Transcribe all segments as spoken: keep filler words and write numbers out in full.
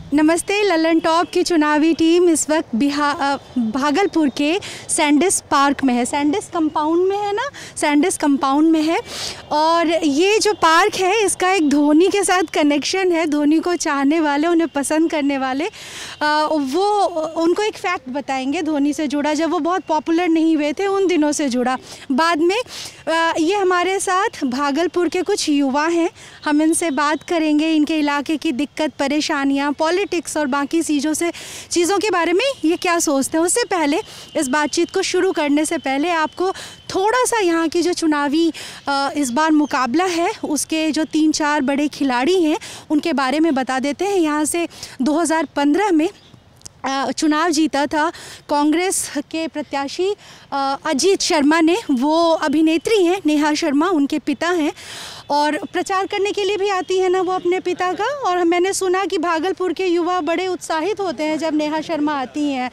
नमस्ते। ललन टॉप की चुनावी टीम इस वक्त बिहार भागलपुर के सैंडिस पार्क में है। सैंडिस कंपाउंड में है ना, सैंडिस कंपाउंड में है। और ये जो पार्क है इसका एक धोनी के साथ कनेक्शन है। धोनी को चाहने वाले, उन्हें पसंद करने वाले आ, वो उनको एक फैक्ट बताएंगे धोनी से जुड़ा, जब वो बहुत पॉपुलर नहीं हुए थे उन दिनों से जुड़ा। बाद में आ, ये हमारे साथ भागलपुर के कुछ युवा हैं, हम इनसे बात करेंगे इनके इलाके की दिक्कत परेशानियाँ, पॉलिटिक्स और बाकी चीज़ों से चीज़ों के बारे में ये क्या सोचते हैं। उससे पहले, इस बातचीत को शुरू करने से पहले आपको थोड़ा सा यहाँ की जो चुनावी इस बार मुकाबला है उसके जो तीन चार बड़े खिलाड़ी हैं उनके बारे में बता देते हैं। यहाँ से दो हज़ार पंद्रह में चुनाव जीता था कांग्रेस के प्रत्याशी अजीत शर्मा ने। वो अभिनेत्री हैं नेहा शर्मा, उनके पिता हैं, और प्रचार करने के लिए भी आती है ना वो अपने पिता का। और मैंने सुना कि भागलपुर के युवा बड़े उत्साहित होते हैं जब नेहा शर्मा आती हैं।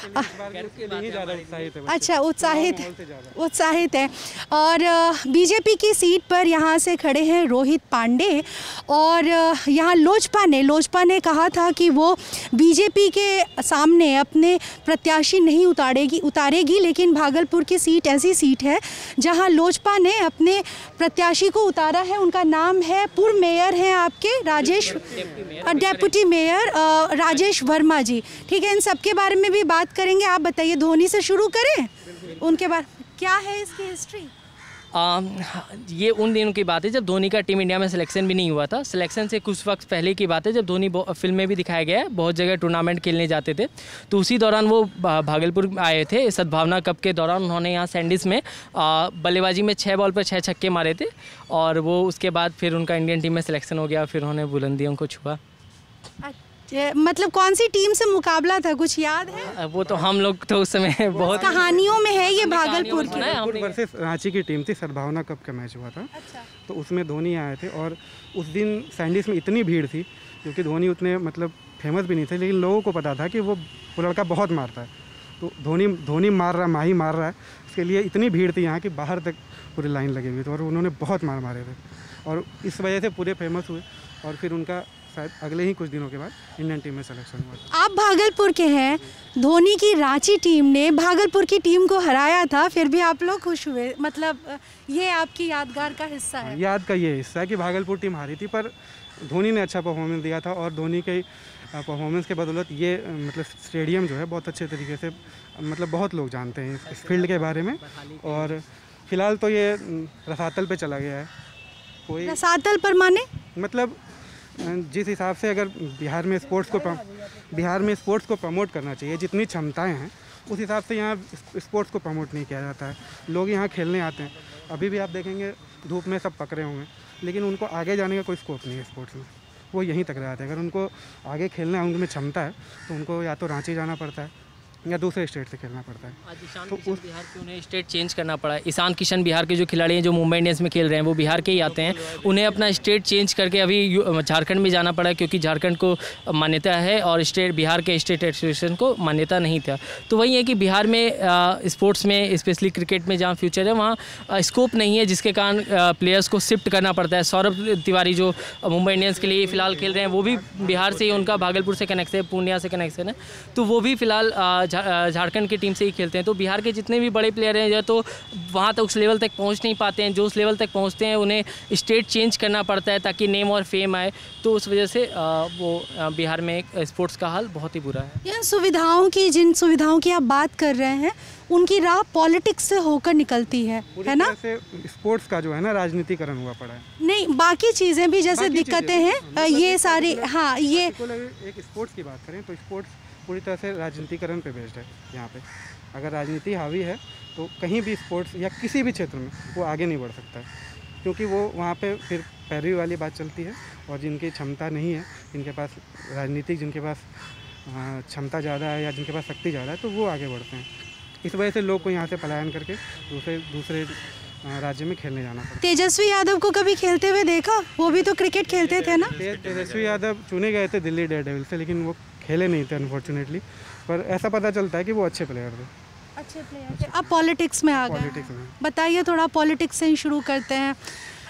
अच्छा, उत्साहित उत्साहित है। और बीजेपी की सीट पर यहाँ से खड़े हैं रोहित पांडे। और यहाँ लोजपा ने लोजपा ने कहा था कि वो बीजेपी के सामने अपने प्रत्याशी नहीं उतारेगी उतारेगी लेकिन भागलपुर की सीट ऐसी सीट है जहाँ लोजपा ने अपने प्रत्याशी को उतारा है। उनका नाम है, पूर्व मेयर हैं आपके राजेश, डेप्यूटी मेयर राजेश वर्मा जी। ठीक है, इन सब के बारे में भी बात करेंगे। आप बताइए, धोनी से शुरू करें, उनके बाद क्या है इसकी हिस्ट्री? आ, ये उन दिनों की बात है जब धोनी का टीम इंडिया में सिलेक्शन भी नहीं हुआ था। सिलेक्शन से कुछ वक्त पहले की बात है जब धोनी फिल्म में भी दिखाया गया है, बहुत जगह टूर्नामेंट खेलने जाते थे। तो उसी दौरान वो भागलपुर आए थे। सद्भावना कप के दौरान उन्होंने यहाँ सैंडिस में बल्लेबाजी में छः बॉल पर छः छक्के मारे थे। और वो उसके बाद फिर उनका इंडियन टीम में सिलेक्शन हो गया, फिर उन्होंने बुलंदियों को छुआ। मतलब कौन सी टीम से मुकाबला था, कुछ याद है? वो तो हम लोग तो उस समय बहुत कहानियों में है ये भागलपुर की वर्सेस रांची की टीम थी। सद्भावना कप का मैच हुआ था। अच्छा। तो उसमें धोनी आए थे और उस दिन सैंडिस में इतनी भीड़ थी क्योंकि धोनी उतने मतलब फेमस भी नहीं थे, लेकिन लोगों को पता था कि वो वो लड़का बहुत मारता है। तो धोनी धोनी मार रहा है, माही मार रहा है, इसके लिए इतनी भीड़ थी यहाँ की बाहर तक पूरी लाइन लगी हुई थी और उन्होंने बहुत मार मारे थे और इस वजह से पूरे फेमस हुए। और फिर उनका शायद अगले ही कुछ दिनों के बाद इंडियन टीम में सिलेक्शन हुआ। आप भागलपुर के हैं, धोनी की रांची टीम ने भागलपुर की टीम को हराया था, फिर भी आप लोग खुश हुए। मतलब ये आपकी यादगार का हिस्सा है? याद का ये हिस्सा है कि भागलपुर टीम हारी थी पर धोनी ने अच्छा परफॉर्मेंस दिया था और धोनी के परफॉर्मेंस के बदौलत ये मतलब स्टेडियम जो है बहुत अच्छे तरीके से मतलब बहुत लोग जानते हैं इस फील्ड के बारे में। और फिलहाल तो ये रसातल पे चला गया है। कोई रसातल पर माने मतलब जिस हिसाब से अगर बिहार में स्पोर्ट्स को बिहार में स्पोर्ट्स को प्रमोट करना चाहिए, जितनी क्षमताएं हैं उस हिसाब से यहाँ स्पोर्ट्स को प्रमोट नहीं किया जाता है। लोग यहाँ खेलने आते हैं, अभी भी आप देखेंगे धूप में सब पकड़े होंगे, लेकिन उनको आगे जाने का कोई स्कोप नहीं है स्पोर्ट्स में। वो यहीं तक रहते हैं। अगर उनको आगे खेलना उनमें क्षमता है तो उनको या तो रांची जाना पड़ता है या दूसरे स्टेट से खेलना पड़ता है। आज ईशान तो किशन बिहार के उन्हें स्टेट चेंज करना पड़ा है। ईशान किशन बिहार के जो खिलाड़ी हैं जो मुंबई इंडियंस में खेल रहे हैं वो बिहार के ही आते हैं। उन्हें अपना स्टेट चेंज करके अभी झारखंड में जाना पड़ा क्योंकि झारखंड को मान्यता है और स्टेट बिहार के स्टेट एसोसिएशन को मान्यता नहीं था। तो वही है कि बिहार में स्पोर्ट्स में स्पेशली क्रिकेट में जहाँ फ्यूचर है वहाँ स्कोप नहीं है, जिसके कारण प्लेयर्स को शिफ्ट करना पड़ता है। सौरभ तिवारी जो मुंबई इंडियंस के लिए फ़िलहाल खेल रहे हैं वो भी बिहार से ही, उनका भागलपुर से कनेक्शन है, पूर्णिया से कनेक्शन है, तो वो भी फ़िलहाल झारखंड की टीम से ही खेलते हैं। तो बिहार के जितने भी बड़े प्लेयर हैं या तो वहाँ तक उस लेवल तक पहुँच नहीं पाते हैं, जो उस लेवल तक पहुँचते हैं उन्हें स्टेट चेंज करना पड़ता है ताकि नेम और फेम आए। तो उस वजह से वो बिहार में स्पोर्ट्स का हाल बहुत ही बुरा है। यह सुविधाओं की, जिन सुविधाओं की आप बात कर रहे हैं उनकी राह पॉलिटिक्स से होकर निकलती है, है ना? स्पोर्ट्स का जो है ना राजनीतिकरण हुआ पड़ा है। नहीं, बाकी चीज़ें भी जैसे दिक्कतें हैं ये सारी। हाँ, ये एक स्पोर्ट्स की बात करें तो स्पोर्ट्स पूरी तरह से राजनीतिकरण पे बेस्ड है। यहाँ पे अगर राजनीति हावी है तो कहीं भी स्पोर्ट्स या किसी भी क्षेत्र में वो आगे नहीं बढ़ सकता है, क्योंकि वो वहाँ पे फिर पैरवी वाली बात चलती है। और जिनकी क्षमता नहीं है, जिनके पास राजनीतिक जिनके पास क्षमता ज़्यादा है या जिनके पास शक्ति ज़्यादा है, तो वो आगे बढ़ते हैं। इस वजह से लोग को यहाँ से पलायन करके दूसरे दूसरे राज्य में खेलने जाना पड़ता। तेजस्वी यादव को कभी खेलते हुए देखा? वो भी तो क्रिकेट खेलते थे ना? तेजस्वी यादव चुने गए थे दिल्ली डेयरडेविल्स से, लेकिन वो खेले नहीं थे अनफॉर्चुनेटली। पर ऐसा पता चलता है कि वो अच्छे प्लेयर थे। अच्छे प्लेयर थे। अब पॉलिटिक्स में आ गए। बताइए थोड़ा, पॉलिटिक्स से ही शुरू करते हैं।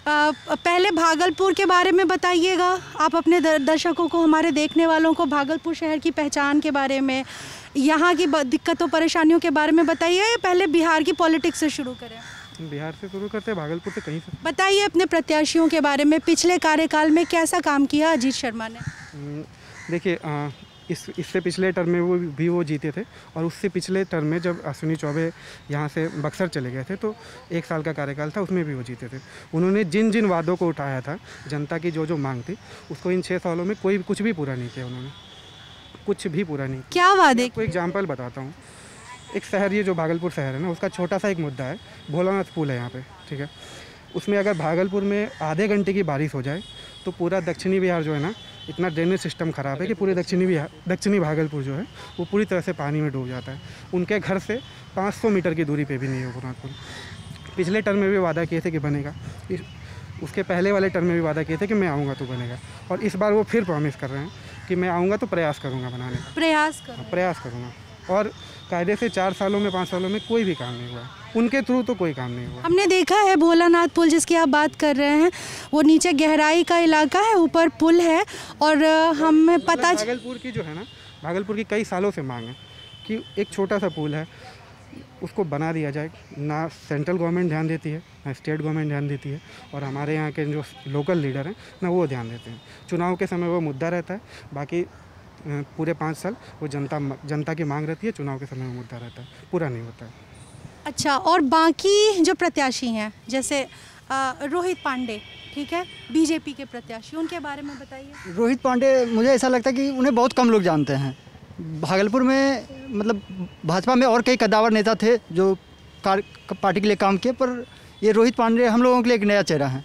आ, पहले भागलपुर के बारे में बताइएगा, आप अपने दर्शकों को, हमारे देखने वालों को भागलपुर शहर की पहचान के बारे में, यहाँ की दिक्कतों परेशानियों के बारे में बताइए, या पहले बिहार की पॉलिटिक्स से शुरू करें? बिहार से शुरू करते हैं, भागलपुर से कहीं से। बताइए अपने प्रत्याशियों के बारे में, पिछले कार्यकाल में कैसा काम किया अजीत शर्मा ने? देखिए, इस इससे पिछले टर्म में वो भी वो जीते थे, और उससे पिछले टर्म में जब अश्विनी चौबे यहाँ से बक्सर चले गए थे तो एक साल का कार्यकाल था, उसमें भी वो जीते थे। उन्होंने जिन जिन वादों को उठाया था, जनता की जो जो मांग थी, उसको इन छः सालों में कोई कुछ भी पूरा नहीं किया उन्होंने, कुछ भी पूरा नहीं। क्या वादे? कोई एग्जाम्पल बताता हूँ। एक शहर, ये जो भागलपुर शहर है ना, उसका छोटा सा एक मुद्दा है, भोलानाथ पुल है यहाँ पे, ठीक है। उसमें अगर भागलपुर में आधे घंटे की बारिश हो जाए तो पूरा दक्षिणी बिहार जो है ना, इतना ड्रेनेज सिस्टम ख़राब है कि पूरे दक्षिणी बिहार, दक्षिणी भागलपुर जो है वो पूरी तरह से पानी में डूब जाता है। उनके घर से पाँच सौ मीटर की दूरी पे भी नहीं है भोलानाथ पुल। पिछले टर्म में भी वादा किए थे कि बनेगा, इस उसके पहले वाले टर्म में भी वादा किए थे कि मैं आऊँगा तो बनेगा, और इस बार वो फिर प्रॉमिस कर रहे हैं कि मैं आऊँगा तो प्रयास करूँगा बनाने का। प्रयास कर प्रयास करूँगा। और कायदे से चार सालों में, पाँच सालों में कोई भी काम नहीं हुआ, उनके थ्रू तो कोई काम नहीं हुआ। हमने देखा है भोलानाथ पुल जिसकी आप बात कर रहे हैं, वो नीचे गहराई का इलाका है, ऊपर पुल है, और हमें पता, भागलपुर की जो है ना, भागलपुर की कई सालों से मांग है कि एक छोटा सा पुल है, उसको बना दिया जाए। ना सेंट्रल गवर्नमेंट ध्यान देती है, ना स्टेट गवर्नमेंट ध्यान देती है, और हमारे यहाँ के जो लोकल लीडर हैं ना, वो ध्यान देते हैं। चुनाव के समय वो मुद्दा रहता है, बाकी पूरे पाँच साल वो जनता जनता की मांग रहती है, चुनाव के समय में मुद्दा रहता है, पूरा नहीं होता है। अच्छा, और बाकी जो प्रत्याशी हैं, जैसे आ, रोहित पांडे, ठीक है, बीजेपी के प्रत्याशी, उनके बारे में बताइए। रोहित पांडे, मुझे ऐसा लगता है कि उन्हें बहुत कम लोग जानते हैं। भागलपुर में मतलब भाजपा में और कई कद्दावर नेता थे जो पार्टी के लिए काम किए, पर ये रोहित पांडे हम लोगों के लिए एक नया चेहरा है।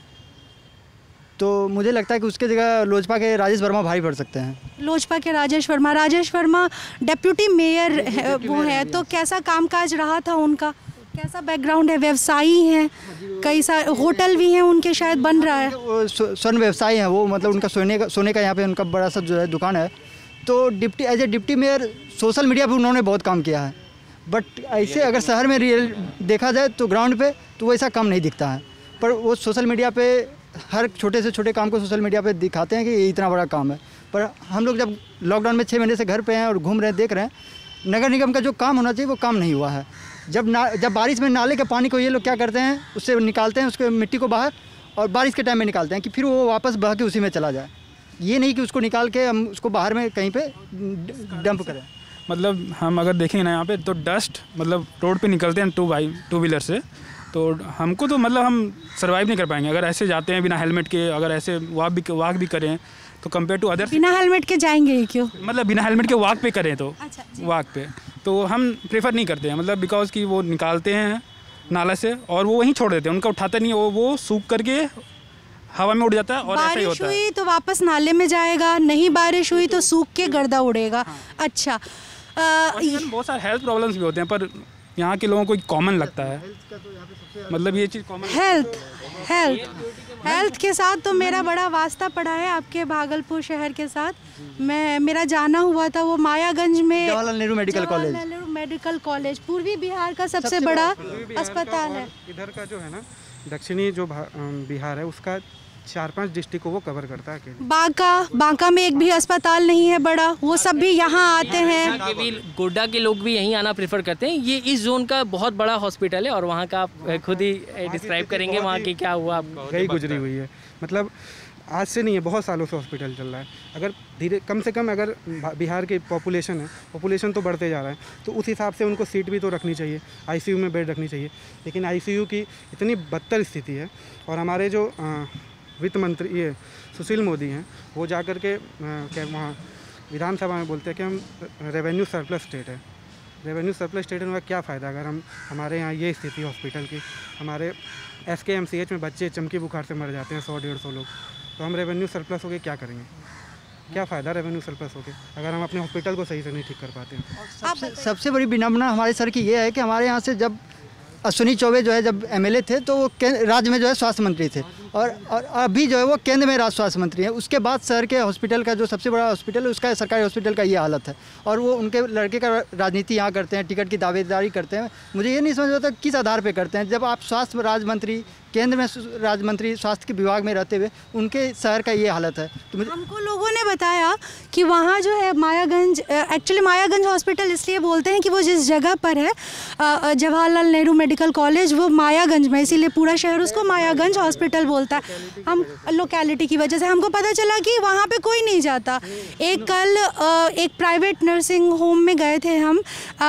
तो मुझे लगता है कि उसके जगह लोजपा के राजेश वर्मा भारी पड़ सकते हैं। लोजपा के राजेश वर्मा राजेश वर्मा डेप्यूटी मेयर है, वो है, तो कैसा कामकाज रहा था उनका, कैसा बैकग्राउंड है? व्यवसायी हैं, कई सारे होटल भी हैं उनके, शायद बन रहा है। वो स्वर्ण व्यवसायी हैं वो, मतलब उनका सोने का सोने का यहाँ पे उनका बड़ा सा जो है दुकान है। तो deputy as a deputy mayor social media पे उन्होंने बहुत काम किया है, बट ऐसे अगर शहर में रियल देखा जाए तो ग्राउंड पे तो वैसा काम नहीं दिखता है। पर वो सोशल मीडिया पे हर छोटे से छोटे काम को सोशल मीडिया पे दिखाते हैं कि ये इतना बड़ा काम है। पर हम लोग जब लॉकडाउन में छः महीने से घर पे हैं और घूम रहे हैं, देख रहे हैं, नगर निगम का जो काम होना चाहिए वो काम नहीं हुआ है। जब ना जब बारिश में नाले के पानी को ये लोग क्या करते हैं, उससे निकालते हैं उसके मिट्टी को बाहर, और बारिश के टाइम में निकालते हैं कि फिर वो वापस बह के उसी में चला जाए। ये नहीं कि उसको निकाल के हम उसको बाहर में कहीं पे डंप करें। मतलब हम अगर देखें ना यहाँ पे, तो डस्ट मतलब रोड पे निकलते हैं टू बाई टू व्हीलर से, तो हमको तो मतलब हम सर्वाइव नहीं कर पाएंगे अगर ऐसे जाते हैं बिना हेलमेट के। अगर ऐसे वॉक भी वॉक भी करें तो कंपेयर टू अदर, बिना हेलमेट के जाएंगे ही क्यों? मतलब बिना हेलमेट के वॉक पे करें तो अच्छा, वॉक पे तो हम प्रेफर नहीं करते हैं, मतलब बिकॉज कि वो निकालते हैं नाला से और वो वहीं छोड़ देते हैं, उनका उठाते नहीं, वो वो सूख करके हवा में उड़ जाता है। और ऐसा ही होता है, बारिश हुई तो वापस नाले में जाएगा, नहीं बारिश हुई तो सूख के गर्दा उड़ेगा। हाँ। अच्छा, आ, बहुत सारे हेल्थ प्रॉब्लम्स भी होते हैं, पर यहाँ के लोगों को कॉमन लगता है, मतलब ये चीज़ कॉमन। हेल्थ हेल्थ हेल्थ के साथ तो मेरा बड़ा वास्ता पड़ा है आपके भागलपुर शहर के साथ। मैं मेरा जाना हुआ था वो मायागंज में Jawaharlal Nehru medical college, Nehru medical college पूर्वी बिहार का सबसे, सबसे बड़ा अस्पताल है। इधर का जो है ना दक्षिणी जो बिहार है उसका चार पांच डिस्ट्रिक्ट को वो कवर करता है। बांका बांका में एक भी अस्पताल नहीं है बड़ा, वो सब भी यहाँ आते हैं। के भी गोड्डा के लोग भी यहीं आना प्रेफर करते हैं। ये इस जोन का बहुत बड़ा हॉस्पिटल है और वहाँ का आप खुद ही डिस्क्राइब करेंगे वहाँ की क्या हुआ। गई गुजरी हुई है, मतलब आज से नहीं है, बहुत सालों से हॉस्पिटल चल रहा है। अगर धीरे कम से कम अगर बिहार की पॉपुलेशन है, पॉपुलेशन तो बढ़ते जा रहा है, तो उस हिसाब से उनको सीट भी तो रखनी चाहिए, आईसीयू में बेड रखनी चाहिए। लेकिन आईसीयू की इतनी बदतर स्थिति है, और हमारे जो वित्त मंत्री ये सुशील मोदी हैं, वो जा कर के क्या वहाँ विधानसभा में बोलते हैं कि हम रेवेन्यू सरप्लस स्टेट है। रेवेन्यू सरप्लस स्टेट होने का क्या फ़ायदा अगर हम हमारे यहाँ ये स्थिति हॉस्पिटल की, हमारे एस के एम सी एच में बच्चे चमकी बुखार से मर जाते हैं सौ डेढ़ सौ लोग, तो हम रेवेन्यू सरप्लस हो के क्या करेंगे? क्या फ़ायदा रेवेन्यू सरप्लस हो के अगर हम अपने हॉस्पिटल को सही से नहीं ठीक कर पाते हैं। सबसे सबसे बड़ी विडंबना हमारे सर की ये है कि हमारे यहाँ से जब अश्विनी चौबे जो है जब एमएलए थे तो वो राज्य में जो है स्वास्थ्य मंत्री थे, और, और अभी जो है वो केंद्र में राज्य स्वास्थ्य मंत्री हैं। उसके बाद शहर के हॉस्पिटल का जो सबसे बड़ा हॉस्पिटल है उसका सरकारी हॉस्पिटल का ये हालत है, और वो उनके लड़के का राजनीति यहाँ करते हैं, टिकट की दावेदारी करते हैं। मुझे ये नहीं समझ आता किस आधार पर करते हैं, जब आप स्वास्थ्य राज्य मंत्री केंद्र में राज्य मंत्री स्वास्थ्य के विभाग में रहते हुए उनके शहर का ये हालत है। तो हमको लोगों ने बताया कि वहाँ जो है मायागंज, एक्चुअली मायागंज हॉस्पिटल इसलिए बोलते हैं कि वो जिस जगह पर है जवाहरलाल नेहरू मेडिकल कॉलेज, वो मायागंज में, इसीलिए पूरा शहर उसको मायागंज हॉस्पिटल बोलता है। हम लोकेलिटी की वजह से हमको पता चला कि वहाँ पे कोई नहीं जाता। एक कल एक प्राइवेट नर्सिंग होम में गए थे हम,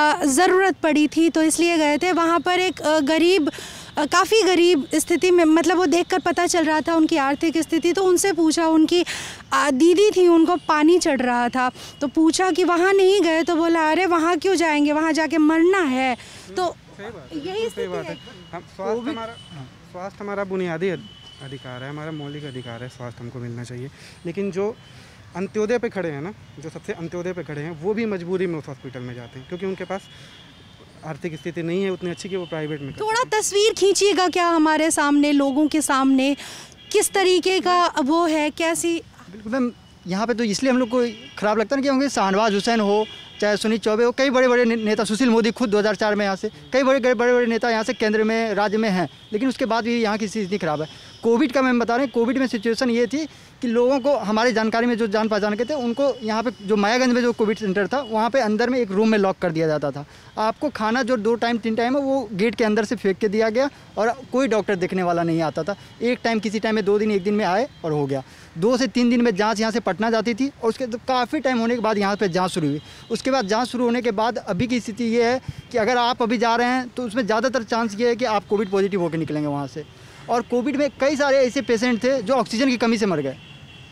ज़रूरत पड़ी थी तो इसलिए गए थे। वहाँ पर एक गरीब, काफ़ी गरीब स्थिति में, मतलब वो देखकर पता चल रहा था उनकी आर्थिक स्थिति, तो उनसे पूछा, उनकी दीदी थी, उनको पानी चढ़ रहा था, तो पूछा कि वहाँ नहीं गए, तो बोला अरे वहाँ क्यों जाएंगे, वहाँ जाके मरना है। तो यही स्थिति है। हम स्वास्थ्य हमारा स्वास्थ्य हमारा बुनियादी अधिकार है, हमारा मौलिक अधिकार है, स्वास्थ्य हमको मिलना चाहिए। लेकिन जो अंत्योदय पे खड़े हैं ना, जो सबसे अंत्योदय पे खड़े हैं, वो भी मजबूरी में उस हॉस्पिटल में जाते हैं क्योंकि उनके पास आर्थिक स्थिति नहीं है उतनी अच्छी कि वो प्राइवेट में। थोड़ा तस्वीर खींचिएगा क्या हमारे सामने, लोगों के सामने, किस तरीके का वो है, कैसी। बिल्कुल मैम, यहाँ पे तो इसलिए हम लोग को ख़राब लगता है कि क्योंकि शाहनवाज हुसैन हो, चाहे सुनील चौबे हो, कई बड़े बड़े नेता, सुशील मोदी खुद दो हज़ार चार में यहाँ से, कई बड़े बड़े बड़े नेता यहाँ से केंद्र में, राज्य में हैं, लेकिन उसके बाद भी यहाँ की स्थिति खराब है। कोविड का मैं बता रहे हैं, कोविड में सिचुएशन ये थी कि लोगों को, हमारी जानकारी में जो जान पहचान के थे, उनको यहाँ पे जो मायागंज में जो कोविड सेंटर था, वहाँ पे अंदर में एक रूम में लॉक कर दिया जाता था। आपको खाना जो दो टाइम तीन टाइम है वो गेट के अंदर से फेंक के दिया गया, और कोई डॉक्टर देखने वाला नहीं आता था। एक टाइम किसी टाइम में दो दिन एक दिन में आए और हो गया। दो से तीन दिन में जांच यहाँ से पटना जाती थी, और उसके तो काफ़ी टाइम होने के बाद यहाँ पे जांच शुरू हुई। उसके बाद जांच शुरू होने के बाद अभी की स्थिति ये है कि अगर आप अभी जा रहे हैं तो उसमें ज़्यादातर चांस ये है कि आप कोविड पॉजिटिव होकर निकलेंगे वहाँ से। और कोविड में कई सारे ऐसे पेशेंट थे जो ऑक्सीजन की कमी से मर गए,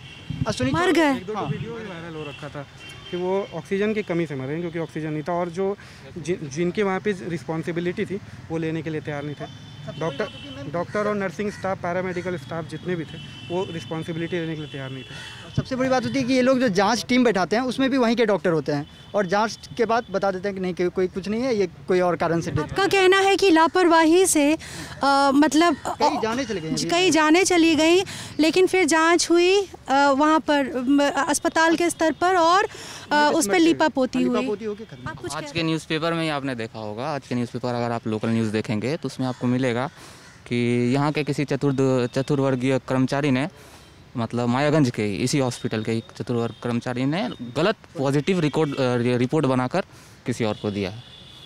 मर गए। एक दो वीडियो भी वायरल हो रखा था कि वो ऑक्सीजन की कमी से मरे क्योंकि ऑक्सीजन नहीं था, और जो जि, जिनके वहाँ पे रिस्पॉन्सिबिलिटी थी वो लेने के लिए तैयार नहीं थे। डॉक्टर डॉक्टर और नर्सिंग स्टाफ, पैरामेडिकल स्टाफ जितने भी थे वो रिस्पॉन्सिबिलिटी लेने के लिए तैयार नहीं थे। सबसे बड़ी बात होती है कि ये लोग जो जांच टीम बैठाते हैं उसमें भी वहीं के डॉक्टर होते हैं, और जांच के बाद बता देते हैं कि नहीं, कि कोई कुछ नहीं है, ये कोई और कारण से। आपका कहना है कि लापरवाही से आ, मतलब कई जाने चली गई, कई जाने चली गई, लेकिन फिर जांच हुई वहाँ पर अस्पताल के स्तर पर, और आ, उस पर लीपा पोती हुई। आज के न्यूज़पेपर में ही आपने देखा होगा, आज के न्यूज़पेपर अगर आप लोकल न्यूज़ देखेंगे तो उसमें आपको मिलेगा कि यहाँ के किसी चतुर्द चतुर्वर्गीय कर्मचारी ने, मतलब मायागंज के इसी हॉस्पिटल के एक चतुर्वर्ग कर्मचारी ने गलत पॉजिटिव रिकॉर्ड रिपोर्ट बनाकर किसी और को दिया है।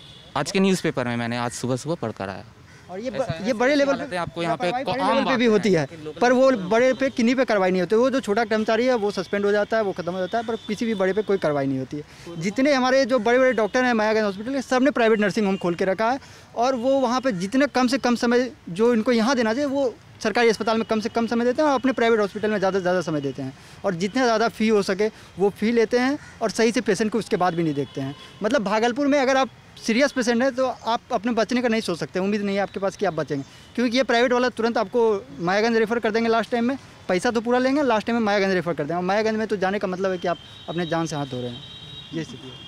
आज के न्यूज़पेपर में मैंने आज सुबह सुबह पढ़कर आया। और ये ब, ये बड़े लेवल पे आपको यहाँ पे बड़े लेवल पे भी होती है, पर वो बड़े पे किन्हीं पे कार्रवाई नहीं होती। वो जो छोटा कर्मचारी है वो सस्पेंड हो जाता है, वो खत्म हो जाता है, पर किसी भी बड़े पे कोई कार्रवाई नहीं होती है। जितने हमारे जो बड़े बड़े डॉक्टर हैं मायागंज हॉस्पिटल के, सब ने प्राइवेट नर्सिंग होम खोल के रखा है, और वो वहाँ पर जितने कम से कम समय जो इनको यहाँ देना चाहिए वो सरकारी अस्पताल में कम से कम समय देते हैं, और अपने प्राइवेट हॉस्पिटल में ज़्यादा से ज़्यादा समय देते हैं, और जितने ज़्यादा फ़ी हो सके वो फ़ी लेते हैं, और सही से पेशेंट को उसके बाद भी नहीं देखते हैं। मतलब भागलपुर में अगर आप सीरियस पेशेंट है तो आप अपने बचने का नहीं सोच सकते, उम्मीद नहीं है आपके पास कि आप बचेंगे, क्योंकि ये प्राइवेट वाला तुरंत आपको मायागंज रेफ़र कर देंगे। लास्ट टाइम में पैसा तो पूरा लेंगे, लास्ट टाइम में मायागंज रेफ़र कर देंगे, और मायागंज में तो जाने का मतलब है कि आप अपने जान से हाथ धो रहे हैं। ये स्थिति है।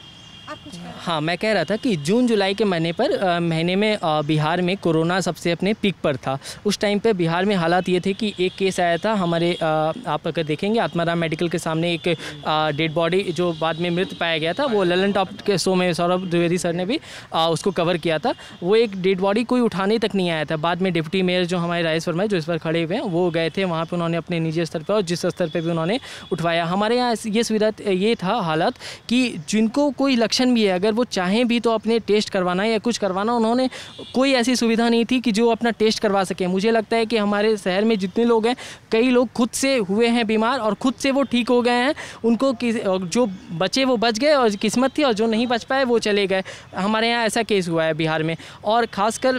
हाँ, मैं कह रहा था कि जून जुलाई के महीने पर आ, महीने में आ, बिहार में कोरोना सबसे अपने पीक पर था। उस टाइम पे बिहार में हालात ये थे कि एक केस आया था हमारे, आ, आप अगर देखेंगे आत्माराम मेडिकल के सामने एक डेड बॉडी जो बाद में मृत पाया गया था, वो ललन टॉप के शो में सौरभ द्विवेदी सर ने भी आ, उसको कवर किया था। वो एक डेड बॉडी कोई उठाने तक नहीं आया था। बाद में डिप्टी मेयर जो हमारे राजेश वर्मा जो इस पर खड़े हुए हैं, वो गए थे वहाँ पर, उन्होंने अपने निजी स्तर पर और जिस स्तर पर भी उन्होंने उठवाया। हमारे यहाँ ये सुविधा ये था हालात कि जिनको कोई लक्षण भी है, अगर वो चाहें भी तो अपने टेस्ट करवाना या कुछ करवाना, उन्होंने कोई ऐसी सुविधा नहीं थी कि जो अपना टेस्ट करवा सकें। मुझे लगता है कि हमारे शहर में जितने लोग हैं, कई लोग खुद से हुए हैं बीमार और खुद से वो ठीक हो गए हैं। उनको जो बचे वो बच गए और किस्मत थी, और जो नहीं बच पाए वो चले गए। हमारे यहाँ ऐसा केस हुआ है बिहार में। और ख़ासकर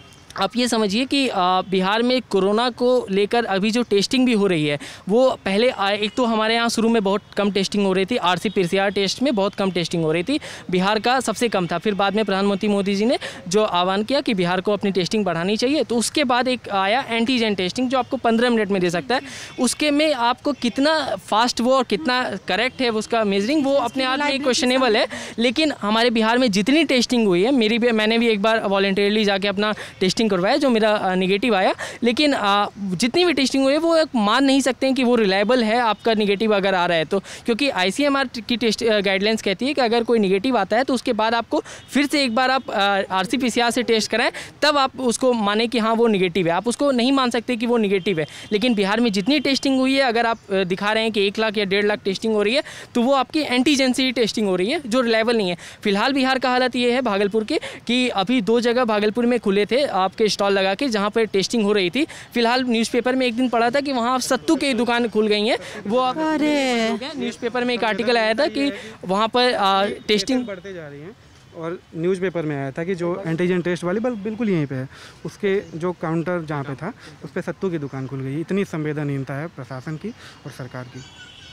आप ये समझिए कि बिहार में कोरोना को लेकर अभी जो टेस्टिंग भी हो रही है, वो पहले एक तो हमारे यहाँ शुरू में बहुत कम टेस्टिंग हो रही थी, R C P C R test में बहुत कम टेस्टिंग हो रही थी, बिहार का सबसे कम था। फिर बाद में प्रधानमंत्री मोदी जी ने जो आह्वान किया कि बिहार को अपनी टेस्टिंग बढ़ानी चाहिए, तो उसके बाद एक आया एंटीजन टेस्टिंग जो आपको पंद्रह मिनट में दे सकता है। उसके में आपको कितना फास्ट वो और कितना करेक्ट है उसका मेजरिंग, वो अपने आप में क्वेश्चनेबल है। लेकिन हमारे बिहार में जितनी टेस्टिंग हुई है, मेरी भी मैंने भी एक बार वॉलंटियरली जाके अपना टेस्टिंग टेस्टिंग करवाया जो मेरा नेगेटिव आया, लेकिन आ, जितनी भी टेस्टिंग हुई है वो एक मान नहीं सकते हैं कि वो रिलायबल है आपका नेगेटिव अगर आ रहा है तो, क्योंकि आईसीएमआर की टेस्ट गाइडलाइंस कहती है कि अगर कोई नेगेटिव आता है तो उसके बाद आपको फिर से एक बार आप आरसीपीसीआर से टेस्ट कराएं, तब आप उसको माने कि हाँ वो नेगेटिव है। आप उसको नहीं मान सकते कि वो नेगेटिव है। लेकिन बिहार में जितनी टेस्टिंग हुई है, अगर आप दिखा रहे हैं कि एक लाख या डेढ़ लाख टेस्टिंग हो रही है, तो वो आपकी एंटीजन से ही टेस्टिंग हो रही है जो रिलायबल नहीं है। फिलहाल बिहार का हालत ये है भागलपुर के कि अभी दो जगह भागलपुर में खुले थे आपके स्टॉल लगा के जहाँ पर टेस्टिंग हो रही थी। फिलहाल न्यूज़पेपर में एक दिन पढ़ा था कि वहाँ सत्तू की दुकान खुल गई हैं। वो अरे न्यूज़पेपर में एक आर्टिकल आया था कि वहाँ पर टेस्टिंग बढ़ते जा रही हैं, और न्यूज़पेपर में आया था कि जो एंटीजन टेस्ट वाली बल बिल्कुल यहीं पे है, उसके जो काउंटर जहाँ पे था उस पर सत्तू की दुकान खुल गई। इतनी संवेदनहीनता है प्रशासन की और सरकार की,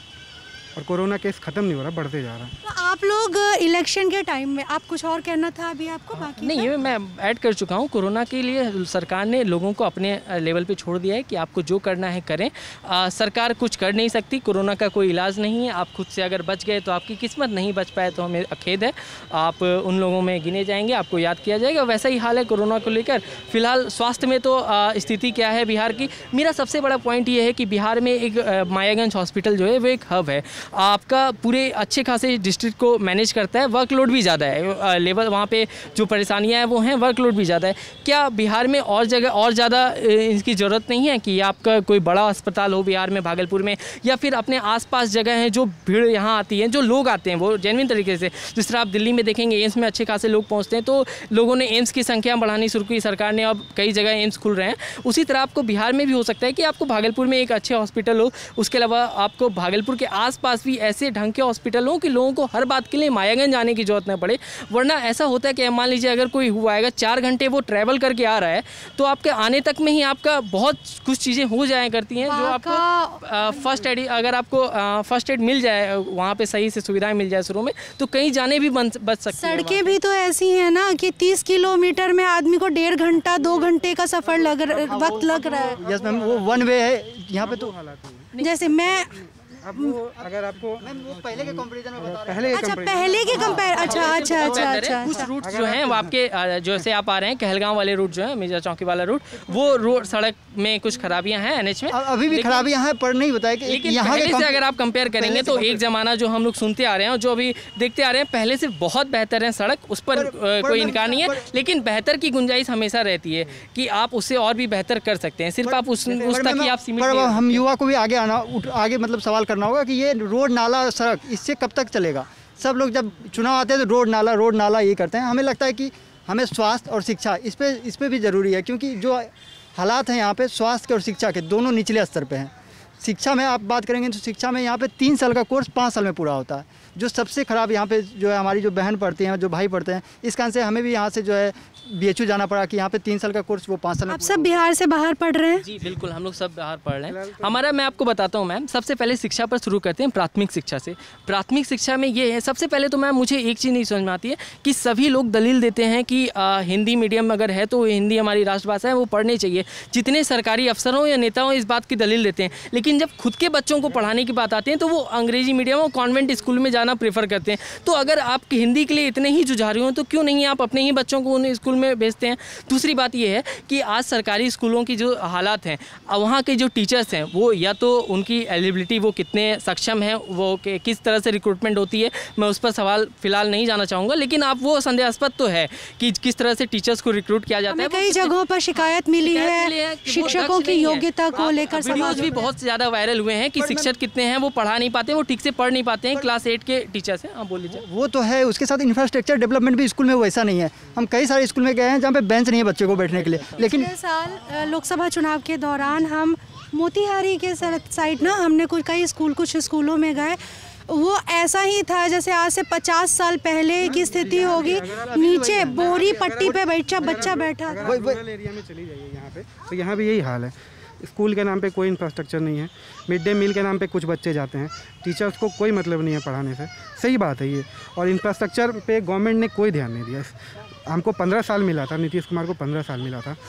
और कोरोना केस ख़त्म नहीं हो रहा, बढ़ते जा रहा है। तो आप लोग इलेक्शन के टाइम में, आप कुछ और कहना था अभी आपको बाकी? नहीं, ये मैं ऐड कर चुका हूँ। कोरोना के लिए सरकार ने लोगों को अपने लेवल पे छोड़ दिया है कि आपको जो करना है करें। आ, सरकार कुछ कर नहीं सकती, कोरोना का कोई इलाज नहीं है। आप खुद से अगर बच गए तो आपकी किस्मत, नहीं बच पाए तो हमें खेद है। आप उन लोगों में गिने जाएंगे, आपको याद किया जाएगा। वैसा ही हाल है कोरोना को लेकर। फिलहाल स्वास्थ्य में तो आ, स्थिति क्या है बिहार की, मेरा सबसे बड़ा पॉइंट ये है कि बिहार में एक मायागंज हॉस्पिटल जो है वो एक हब है, आपका पूरे अच्छे खासे डिस्ट्रिक्ट को मैनेज करता है। वर्कलोड भी ज़्यादा है, लेवल वहाँ पे जो परेशानियाँ हैं वो हैं, वर्कलोड भी ज़्यादा है। क्या बिहार में और जगह और ज़्यादा इसकी ज़रूरत नहीं है कि आपका कोई बड़ा अस्पताल हो बिहार में, भागलपुर में, या फिर अपने आसपास जगह हैं जो भीड़ यहाँ आती है, जो लोग आते हैं वो जेन्युइन तरीके से। जिस तरह आप दिल्ली में देखेंगे एम्स में अच्छे खासे लोग पहुँचते हैं, तो लोगों ने एम्स की संख्या बढ़ानी शुरू की, सरकार ने, अब कई जगह एम्स खुल रहे हैं। उसी तरह आपको बिहार में भी हो सकता है कि आपको भागलपुर में एक अच्छे हॉस्पिटल हो, उसके अलावा आपको भागलपुर के आसपास भी ऐसे ढंग के हॉस्पिटल हो कि लोगों को हर बात के लिए मायागंज जाने की जरूरत न पड़े। वरना ऐसा होता है कि मान लीजिए अगर कोई हुआ आएगा, चार घंटे वो ट्रैवल करके आ रहा है, तो आपके आने तक में ही आपका बहुत कुछ चीज़ें हो जाया करती हैं जो आपको फर्स्ट एड, अगर आपको फर्स्ट एड मिल जाए वहाँ पे सही से सुविधाएं मिल जाए शुरू में, तो कहीं जाने भी बच सकती हैं। सड़कें भी तो ऐसी हैं ना कि तीस किलोमीटर में आदमी को डेढ़ घंटा दो घंटे का सफ़र लग वक्त लग रहा है। यस मैम, वो वन वे है यहाँ पे। तो जैसे मैं अब वो अगर आपको पहले के कंपैरिजन में बता रहे पहले अच्छा पहले के कंपेयर अच्छा अच्छा अच्छा अच्छा कुछ रूट जो हैं वो आपके जैसे आप आ रहे हैं कहलगांव वाले रूट जो है, मिर्जा चौकी वाला रूट, वो रोड सड़क में कुछ खराबियां हैं एनएच में, अभी भी खराबियां हैं, पर नहीं बताया कि लेकिन यहाँ पहले से अगर आप कंपेयर करेंगे तो एक ज़माना जो हम लोग सुनते आ रहे हैं और जो अभी देखते आ रहे हैं, पहले से बहुत बेहतर है सड़क, उस पर कोई इनकार नहीं है। लेकिन बेहतर की गुंजाइश हमेशा रहती है कि आप उससे और भी बेहतर कर सकते हैं, सिर्फ आप उस तक ही आप सीमित। हम युवा को भी आगे आना, आगे मतलब सवाल करना होगा कि ये रोड नाला सड़क इससे कब तक चलेगा। सब लोग जब चुनाव आते हैं तो रोड नाला रोड नाला ये करते हैं। हमें लगता है कि हमें स्वास्थ्य और शिक्षा इस पे इस पे भी ज़रूरी है, क्योंकि जो हालात हैं यहाँ पे स्वास्थ्य के और शिक्षा के दोनों निचले स्तर पे हैं। शिक्षा में आप बात करेंगे तो शिक्षा में यहाँ पे तीन साल का कोर्स पाँच साल में पूरा होता है। जो सबसे ख़राब यहाँ पे जो है हमारी जो बहन पढ़ती हैं, जो भाई पढ़ते हैं, इस कारण से हमें भी यहाँ से जो है बीएचयू जाना पड़ा कि यहाँ पे तीन साल का कोर्स वो पाँच साल में। आप सब बिहार से बाहर पढ़ रहे हैं? जी बिल्कुल, हम लोग सब बाहर पढ़ रहे हैं। हमारा, मैं आपको बताता हूँ मैम, सबसे पहले शिक्षा पर शुरू करते हैं, प्राथमिक शिक्षा से। प्राथमिक शिक्षा में ये है, सबसे पहले तो मैम मुझे एक चीज़ नहीं समझ में आती है कि सभी लोग दलील देते हैं कि आ, हिंदी मीडियम अगर है तो हिंदी हमारी राष्ट्रभाषा है, वो पढ़नी चाहिए। जितने सरकारी अफसर हों या नेता हों इस बात की दलील देते हैं, लेकिन जब खुद के बच्चों को पढ़ाने की बात आती है तो वो अंग्रेजी मीडियम और कॉन्वेंट स्कूल में जाना प्रेफर करते हैं। तो अगर आप हिंदी के लिए इतने ही जुझारू हों तो क्यों नहीं आप अपने ही बच्चों को उन स्कूल में भेजते हैं। दूसरी बात यह है कि आज सरकारी स्कूलों की जो हालात हैं, वहाँ के जो टीचर्स हैं वो या तो उनकी एलिजिबिलिटी, वो कितने सक्षम हैं, वो किस तरह से रिक्रूटमेंट होती है, मैं उस पर सवाल फिलहाल नहीं जाना चाहूँगा, लेकिन आप वो संदेहास्पद तो है कि किस तरह से टीचर्स को रिक्रूट किया जाता है। कई जगहों पर शिकायत मिली है शिक्षकों की योग्यता को लेकर। वीडियोज भी बहुत ज़्यादा वायरल हुए हैं कि शिक्षक कितने हैं वो पढ़ा नहीं पाते, वो ठीक से पढ़ नहीं पाते हैं, क्लास एट के टीचर्स हैं। हाँ बोल लीजिए। वो तो है, उसके साथ इंफ्रास्ट्रक्चर डेवलपमेंट भी स्कूल में वैसा नहीं है। हम कई सारे स्कूल में गए हैं जहाँ पे बेंच नहीं है बच्चे को बैठने के लिए। लेकिन पिछले साल लोकसभा चुनाव के दौरान हम मोतिहारी के साइड ना, हमने कुछ कई स्कूल कुछ स्कूलों में गए, वो ऐसा ही था जैसे आज से पचास साल पहले की स्थिति होगी। नीचे बोरी पट्टी पे बच्चा बच्चा बैठा था। रूरल एरिया में चली जाइए यहाँ पे, तो यहाँ भी यही हाल है। स्कूल के नाम पे कोई इंफ्रास्ट्रक्चर नहीं है, मिड डे मील के नाम पे कुछ बच्चे जाते हैं, टीचर्स को कोई मतलब नहीं है पढ़ाने से। सही बात है ये। और इंफ्रास्ट्रक्चर पे गवर्नमेंट ने कोई ध्यान नहीं दिया। हमको पंद्रह साल मिला था, नीतीश कुमार को पंद्रह साल मिला था।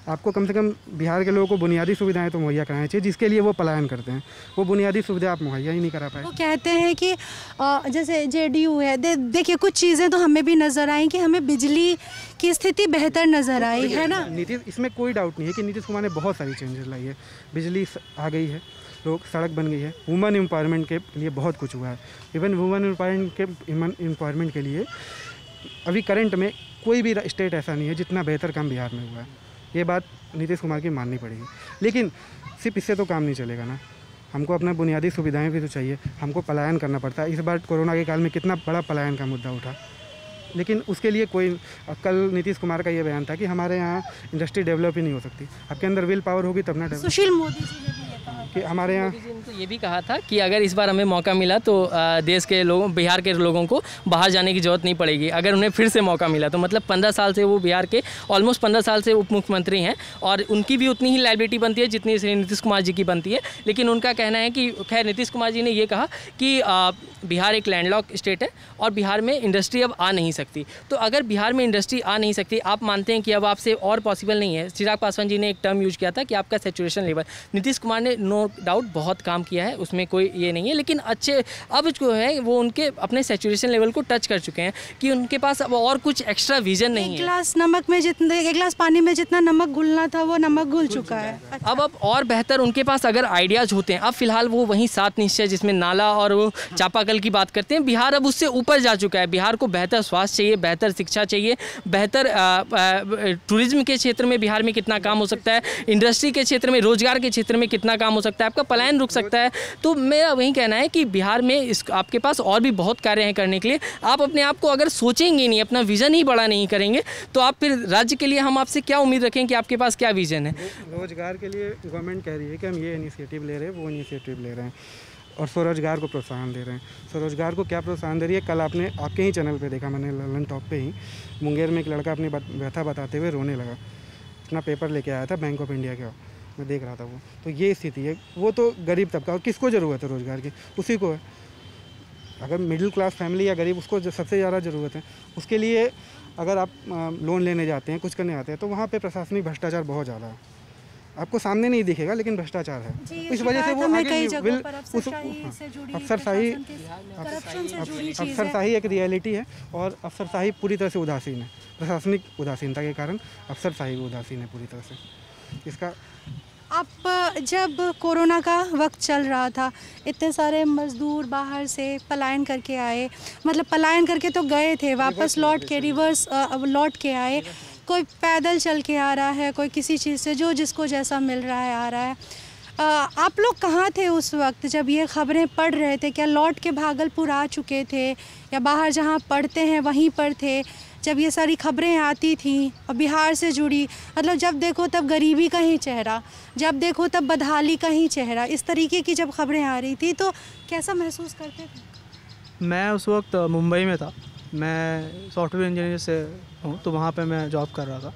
आपको कम से कम बिहार के लोगों को बुनियादी सुविधाएं तो मुहैया करानी चाहिए, जिसके लिए वो पलायन करते हैं। वो बुनियादी सुविधा आप मुहैया ही नहीं करा पाए। वो कहते हैं कि अ, जैसे जेडीयू है, दे, देखिए कुछ चीज़ें तो हमें भी नज़र आई कि हमें बिजली की स्थिति बेहतर नज़र आई है ना। नीतीश, इसमें कोई डाउट नहीं है कि नीतीश कुमार ने बहुत सारी चेंजेस लाई है। बिजली स- आ गई है, लोग सड़क बन गई है, वुमेन एम्पावरमेंट के लिए बहुत कुछ हुआ है। इवन वुमेन एम्पावरमेंट के एम्पावरमेंट के लिए अभी करंट में कोई भी स्टेट ऐसा नहीं है जितना बेहतर काम बिहार में हुआ है। ये बात नीतीश कुमार की माननी पड़ेगी। लेकिन सिर्फ इससे तो काम नहीं चलेगा ना, हमको अपना बुनियादी सुविधाएं भी तो चाहिए। हमको पलायन करना पड़ता है। इस बार कोरोना के काल में कितना बड़ा पलायन का मुद्दा उठा, लेकिन उसके लिए कोई, कल नीतीश कुमार का ये बयान था कि हमारे यहाँ इंडस्ट्री डेवलप ही नहीं हो सकती। आपके अंदर विल पावर होगी तब ना डेवलप। सुशील मोदी जी ने भी ये कहा कि हमारे यहाँ मोदी जी ने तो ये भी कहा था कि अगर इस बार हमें मौका मिला तो अ, देश के लोगों, बिहार के लोगों को बाहर जाने की जरूरत नहीं पड़ेगी। अगर उन्हें फिर से मौका मिला तो मतलब पंद्रह साल से वो बिहार के ऑलमोस्ट पंद्रह साल से उप मुख्यमंत्री हैं और उनकी भी उतनी ही लायबिलिटी बनती है जितनी श्री नीतीश कुमार जी की बनती है। लेकिन उनका कहना है कि खैर नीतीश कुमार जी ने ये कहा कि अ, बिहार एक लैंडलॉक स्टेट है और बिहार में इंडस्ट्री अब आ नहीं सकती। तो अगर बिहार में इंडस्ट्री आ नहीं सकती, आप मानते हैं कि अब आपसे और पॉसिबल नहीं है। चिराग पासवान जी ने एक टर्म यूज किया था कि आपका सैचुरेशन लेवल। नीतीश कुमार ने नो डाउट बहुत काम किया है, उसमें कोई ये नहीं है, लेकिन अच्छे अब जो है वो उनके अपने सैचुरेशन लेवल को टच कर चुके हैं कि उनके पास अब और कुछ एक्स्ट्रा विजन नहीं एक है। गिलास नमक में जितने एक गिलास पानी में जितना नमक घुलना था वो नमक घुल चुका है। अब अब और बेहतर उनके पास अगर आइडियाज़ होते हैं। अब फिलहाल वो वहीं सात निश्चय जिसमें नाला और वो चापाकल की बात करते हैं, बिहार अब उससे ऊपर जा चुका है। बिहार को बेहतर स्वास्थ्य चाहिए, बेहतर शिक्षा चाहिए, बेहतर टूरिज्म के क्षेत्र में बिहार में कितना काम हो सकता है, इंडस्ट्री के क्षेत्र में, रोजगार के क्षेत्र में कितना काम हो सकता है, आपका पलायन रुक सकता है। तो मेरा वही कहना है कि बिहार में इस आपके पास और भी बहुत कार्य हैं करने के लिए। आप अपने आप को अगर सोचेंगे नहीं, अपना विज़न ही बड़ा नहीं करेंगे तो आप फिर राज्य के लिए हम आपसे क्या उम्मीद रखें कि आपके पास क्या विज़न है। रोजगार के लिए गवर्नमेंट कह रही है कि हम ये इनिशिएटिव ले रहे हैं, वो इनिशिएटिव ले रहे हैं और स्वरोजगार को प्रोत्साहन दे रहे हैं। स्वरोजगार को क्या प्रोत्साहन दे रही है? कल आपने आपके ही चैनल पे देखा, मैंने ललन टॉप पे ही मुंगेर में एक लड़का अपनी व्यथा बताते हुए रोने लगा। अपना पेपर लेके आया था बैंक ऑफ इंडिया का, मैं देख रहा था वो। तो ये स्थिति है। वो तो गरीब तबका, और किसको ज़रूरत है रोज़गार की? उसी को है। अगर मिडिल क्लास फैमिली या गरीब, उसको जो सबसे ज़्यादा ज़रूरत है। उसके लिए अगर आप लोन लेने जाते हैं, कुछ करने आते हैं, तो वहाँ पे प्रशासनिक भ्रष्टाचार बहुत ज़्यादा है। आपको सामने नहीं दिखेगा लेकिन भ्रष्टाचार है। इस वजह से वो आगे विल उस अफसरशाही अफसरशाही एक रियलिटी है और अफसरशाही पूरी तरह से उदासीन है। प्रशासनिक उदासीनता के कारण अफसरशाही उदासीन है पूरी तरह से। इसका आप जब कोरोना का वक्त चल रहा था, इतने सारे मज़दूर बाहर से पलायन करके आए, मतलब पलायन करके तो गए थे, वापस लौट के रिवर्स लौट के आए। कोई पैदल चल के आ रहा है, कोई किसी चीज़ से, जो जिसको जैसा मिल रहा है आ रहा है। आ, आप लोग कहाँ थे उस वक्त जब ये खबरें पढ़ रहे थे? क्या लौट के भागलपुर आ चुके थे या बाहर जहाँ पढ़ते हैं वहीं पर थे जब ये सारी खबरें आती थी और बिहार से जुड़ी? मतलब जब देखो तब गरीबी का ही चेहरा, जब देखो तब बदहाली का ही चेहरा, इस तरीके की जब खबरें आ रही थी तो कैसा महसूस करते थे? मैं उस वक्त मुंबई में था। मैं सॉफ्टवेयर इंजीनियर से हूँ, तो वहाँ पे मैं जॉब कर रहा था।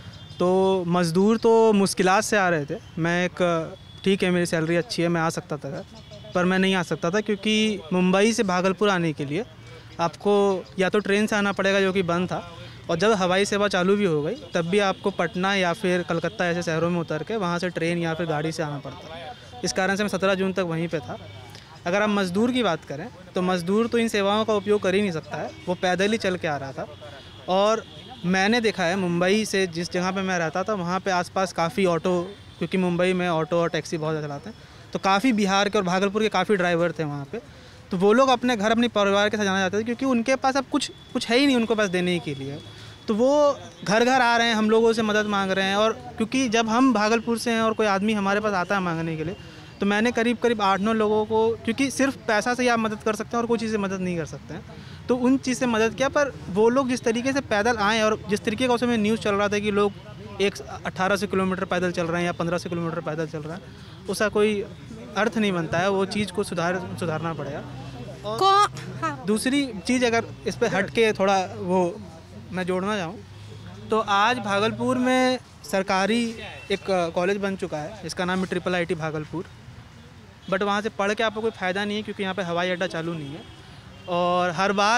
तो मज़दूर तो मुश्किलात से आ रहे थे। मैं एक, ठीक है मेरी सैलरी अच्छी है, मैं आ सकता था, पर मैं नहीं आ सकता था क्योंकि मुंबई से भागलपुर आने के लिए आपको या तो ट्रेन से आना पड़ेगा जो कि बंद था, और जब हवाई सेवा चालू भी हो गई तब भी आपको पटना या फिर कलकत्ता ऐसे शहरों में उतर के वहाँ से ट्रेन या फिर गाड़ी से आना पड़ता। इस कारण से मैं सत्रह जून तक वहीं पे था। अगर आप मज़दूर की बात करें तो मज़दूर तो इन सेवाओं का उपयोग कर ही नहीं सकता है, वो पैदल ही चल के आ रहा था। और मैंने देखा है मुंबई से, जिस जगह पे मैं रहता था वहाँ पे आसपास काफ़ी ऑटो, क्योंकि मुंबई में ऑटो और टैक्सी बहुत ज़्यादा चलाते हैं, तो काफ़ी बिहार के और भागलपुर के काफ़ी ड्राइवर थे वहाँ पे। तो वो लोग अपने घर अपने परिवार के साथ जाना चाहते थे क्योंकि उनके पास अब कुछ कुछ है ही नहीं उनको पास देने के लिए। तो वो घर घर आ रहे हैं, हम लोगों से मदद मांग रहे हैं। और क्योंकि जब हम भागलपुर से हैं और कोई आदमी हमारे पास आता है मांगने के लिए, तो मैंने करीब करीब आठ नौ लोगों को, क्योंकि सिर्फ पैसा से ही आप मदद कर सकते हैं और कोई चीज़ से मदद नहीं कर सकते हैं, तो उन चीज़ से मदद किया। पर वो लोग जिस तरीके से पैदल आए और जिस तरीके का उसमें न्यूज़ चल रहा था कि लोग एक अट्ठारह सौ किलोमीटर पैदल चल रहे हैं या पंद्रह सौ किलोमीटर पैदल चल रहा है, उसका कोई अर्थ नहीं बनता है। वो चीज़ को सुधार सुधारना पड़ेगा। और हाँ। दूसरी चीज़ अगर इस पर हट के थोड़ा वो मैं जोड़ना चाहूँ तो आज भागलपुर में सरकारी एक कॉलेज बन चुका है, इसका नाम है triple I T Bhagalpur. But वहाँ से पढ़ के आपको कोई फ़ायदा नहीं है क्योंकि यहाँ पे हवाई अड्डा चालू नहीं है। और हर बार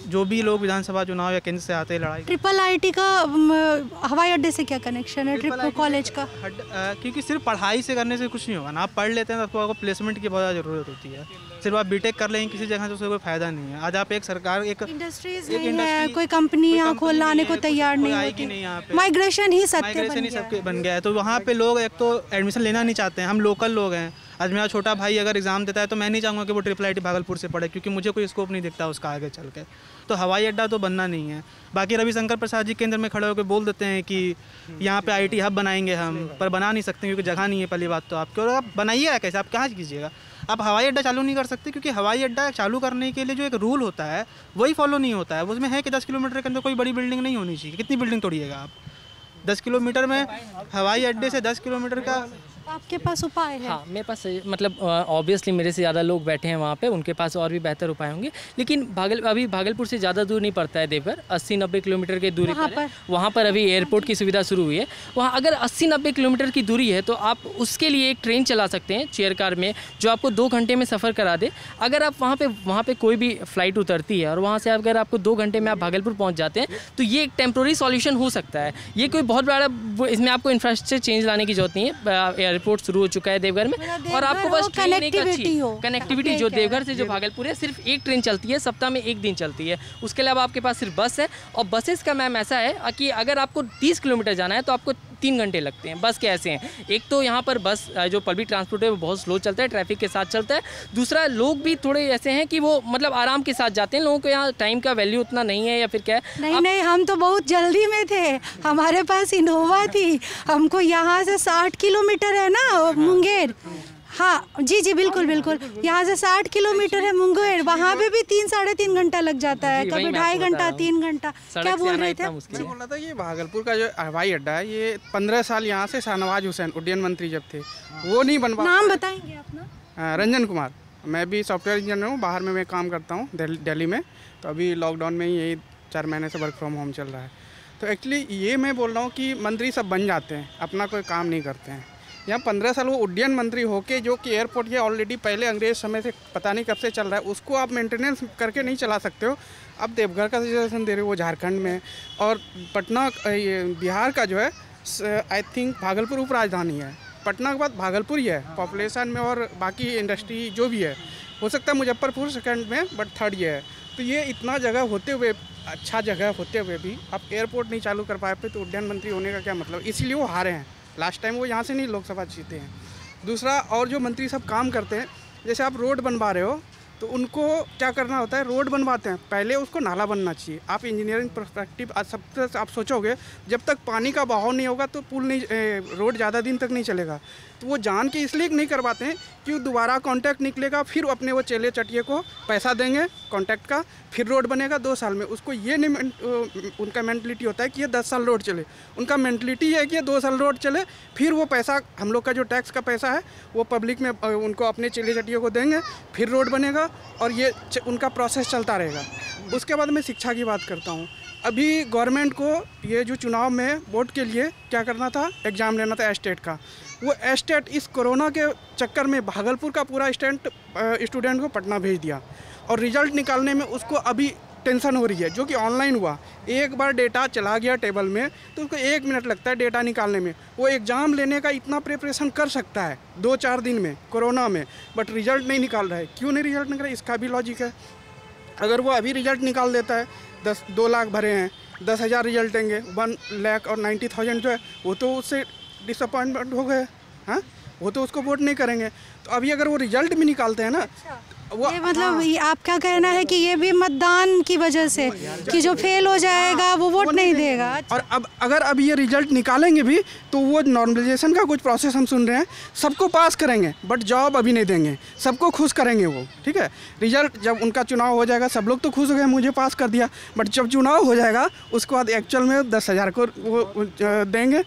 जो भी लोग विधानसभा चुनाव या केंद्र से आते हैं लड़ाई। ट्रिपल आईटी का अम, हवाई अड्डे से क्या कनेक्शन है ट्रिपल कॉलेज का? हड- अ, क्योंकि सिर्फ पढ़ाई से करने से कुछ नहीं होगा ना। आप पढ़ लेते हैं तो आपको आपको प्लेसमेंट की बहुत ज़्यादा ज़रूरत होती है। सिर्फ आप बीटेक कर लेंगे किसी जगह से उससे कोई फ़ायदा नहीं है। आज आप एक सरकार एक इंडस्ट्रीज एक नहीं है, इंडस्ट्री- कोई कंपनी यहाँ कोई खोलने कंपनी आने नहीं को है, तैयार कोई नहीं आएगी होती। नहीं यहाँ पे। माइग्रेशन ही सत्य माइग्रेशन बन ही गया सबके है। बन गया है। तो वहाँ पे लोग एक तो एडमिशन लेना नहीं चाहते हैं। हम लोकल लोग हैं। आज मेरा छोटा भाई अगर एग्ज़ाम देता है तो मैं नहीं चाहूँगा कि वो ट्रिपल आई टी भागलपुर से पढ़े, क्योंकि मुझे कोई स्कोप नहीं दिखता उसका आगे चल के। तो हवाई अड्डा तो बनना नहीं है। बाकी रविशंकर प्रसाद जी केंद्र में खड़े होकर बोल देते हैं कि यहाँ पे आईटी हब बनाएंगे हम, पर बना नहीं सकते क्योंकि जगह नहीं है। पहली बात तो आपकी, और आप बनाइएगा कैसे, आप कहाँ कीजिएगा? आप हवाई अड्डा चालू नहीं कर सकते क्योंकि हवाई अड्डा चालू करने के लिए जो एक रूल होता है वही फॉलो नहीं होता है। उसमें है कि दस किलोमीटर के अंदर कोई बड़ी बिल्डिंग नहीं होनी चाहिए। कितनी बिल्डिंग तोड़िएगा आप? दस किलोमीटर में हवाई अड्डे से दस किलोमीटर का आपके पास उपाय है? हाँ, मेरे पास मतलब ऑब्वियसली मेरे से ज़्यादा लोग बैठे हैं वहाँ पे, उनके पास और भी बेहतर उपाय होंगे। लेकिन भागल अभी भागलपुर से ज़्यादा दूर नहीं पड़ता है देवघर, अस्सी नब्बे किलोमीटर की दूरी वहाँ पर है। वहाँ पर अभी एयरपोर्ट की सुविधा शुरू हुई है। वहाँ अगर अस्सी नब्बे किलोमीटर की दूरी है तो आप उसके लिए एक ट्रेन चला सकते हैं चेयर कार में, जो आपको दो घंटे में सफ़र करा दे। अगर आप वहाँ पर वहाँ पर कोई भी फ़्लाइट उतरती है और वहाँ से अगर आपको दो घंटे में आप भागलपुर पहुँच जाते हैं तो ये एक टेम्प्रोरी सॉल्यूशन हो सकता है। ये कोई बहुत बड़ा, इसमें आपको इंफ्रास्ट्रक्चर चेंज लाने की जरूरत नहीं है। एयरपोर्ट शुरू हो चुका है देवघर में, और आपको बस ट्रेन एक अच्छी कनेक्टिविटी जो देवघर से जो भागलपुर है, सिर्फ एक ट्रेन चलती है, सप्ताह में एक दिन चलती है। उसके अलावा आपके पास सिर्फ बस है, और बसेस का मैम ऐसा है कि अगर आपको तीस किलोमीटर जाना है तो आपको तीन घंटे लगते हैं। बस के ऐसे हैं, एक तो यहाँ पर बस जो पब्लिक ट्रांसपोर्ट है वो बहुत स्लो चलता है, ट्रैफिक के साथ चलता है। दूसरा, लोग भी थोड़े ऐसे हैं कि वो मतलब आराम के साथ जाते हैं। लोगों को यहाँ टाइम का वैल्यू उतना नहीं है, या फिर क्या है? नहीं नहीं, हम तो बहुत जल्दी में थे। हमारे पास इनोवा थी। हमको यहाँ से साठ किलोमीटर है ना मुंगेर। हाँ जी जी बिल्कुल बिल्कुल, यहाँ से साठ किलोमीटर है मुंगेर, वहाँ पे भी तीन साढ़े तीन घंटा लग जाता है, कभी ढाई घंटा तीन घंटा। क्या बोल रहे थे? मैं बोल रहा था कि भागलपुर का जो हवाई अड्डा है, ये पंद्रह साल यहाँ से शाहनवाज हुसैन उड्डयन मंत्री जब थे वो नहीं बनवा। नाम बताएंगे अपना? रंजन कुमार। मैं भी सॉफ्टवेयर इंजीनियर हूँ, बाहर में मैं काम करता हूँ दिल्ली में। तो अभी लॉकडाउन में ही यही चार महीने से वर्क फ्रॉम होम चल रहा है। तो एक्चुअली ये मैं बोल रहा हूँ कि मंत्री सब बन जाते हैं, अपना कोई काम नहीं करते हैं। यहाँ पंद्रह साल वो उड्डयन मंत्री होके, जो कि एयरपोर्ट ये ऑलरेडी पहले अंग्रेज समय से पता नहीं कब से चल रहा है, उसको आप मेंटेनेंस करके नहीं चला सकते हो। अब देवघर का सजेशन दे रहे हो, वो झारखंड में, और पटना ये बिहार का जो है आई थिंक भागलपुर उप राजधानी है। पटना के बाद भागलपुर ही है पॉपुलेशन में, और बाकी इंडस्ट्री जो भी है। हो सकता है मुजफ्फरपुर सेकंड में, बट थर्ड ये है। तो ये इतना जगह होते हुए, अच्छा जगह होते हुए भी आप एयरपोर्ट नहीं चालू कर पाए पे, तो उड्डयन मंत्री होने का क्या मतलब? इसलिए वो हारे हैं। लास्ट टाइम वो यहाँ से नहीं लोकसभा जीते हैं। दूसरा, और जो मंत्री सब काम करते हैं, जैसे आप रोड बनवा रहे हो तो उनको क्या करना होता है, रोड बनवाते हैं पहले उसको नाला बनना चाहिए। आप इंजीनियरिंग पर्सपेक्टिव आज सब आप सोचोगे, जब तक पानी का बहाव नहीं होगा तो पुल नहीं, रोड ज़्यादा दिन तक नहीं चलेगा। तो वो जान के इसलिए नहीं करवाते हैं कि दोबारा कॉन्ट्रैक्ट निकलेगा, फिर अपने वो चेले चटिए को पैसा देंगे कॉन्ट्रैक्ट का, फिर रोड बनेगा दो साल में। उसको ये नहीं, उनका मेंटलिटी होता है कि ये दस साल रोड चले। उनका मेंटलिटी है कि ये दो साल रोड चले, फिर वो पैसा, हम लोग का जो टैक्स का पैसा है वो पब्लिक में उनको अपने चेले चटिए को देंगे, फिर रोड बनेगा, और ये उनका प्रोसेस चलता रहेगा। उसके बाद मैं शिक्षा की बात करता हूँ। अभी गवर्नमेंट को ये जो चुनाव में वोट के लिए क्या करना था, एग्ज़ाम लेना था एस्टेट का। वो एस्टेट इस कोरोना के चक्कर में भागलपुर का पूरा स्टूडेंट स्टूडेंट को पटना भेज दिया, और रिजल्ट निकालने में उसको अभी टेंशन हो रही है, जो कि ऑनलाइन हुआ। एक बार डेटा चला गया टेबल में तो उसको एक मिनट लगता है डेटा निकालने में। वो एग्ज़ाम लेने का इतना प्रिपरेशन कर सकता है दो चार दिन में कोरोना में, बट रिजल्ट नहीं निकाल रहा है। क्यों नहीं रिजल्ट निकाल रहा है? इसका भी लॉजिक है। अगर वो अभी रिजल्ट निकाल देता है, दस दो लाख भरे हैं, दस हज़ार रिजल्ट देंगे, वन लाख और नाइन्टी थाउजेंड जो है वो तो उससे डिसअपॉइंटमेंट हो गए। हाँ, वो तो उसको वोट नहीं करेंगे। तो अभी अगर वो रिजल्ट भी निकालते हैं ना, वो ये मतलब ये आपका कहना है कि ये भी मतदान की वजह से, कि जो फेल हो जाएगा वो वोट नहीं देगा। और अब अगर अब ये रिजल्ट निकालेंगे भी तो वो नॉर्मलाइजेशन का कुछ प्रोसेस हम सुन रहे हैं, सबको पास करेंगे बट जॉब अभी नहीं देंगे, सबको खुश करेंगे वो। ठीक है, रिजल्ट जब उनका चुनाव हो जाएगा सब लोग तो खुश हो गए, मुझे पास कर दिया, बट जब चुनाव हो जाएगा उसके बाद एक्चुअल में दस हज़ार को वो देंगे।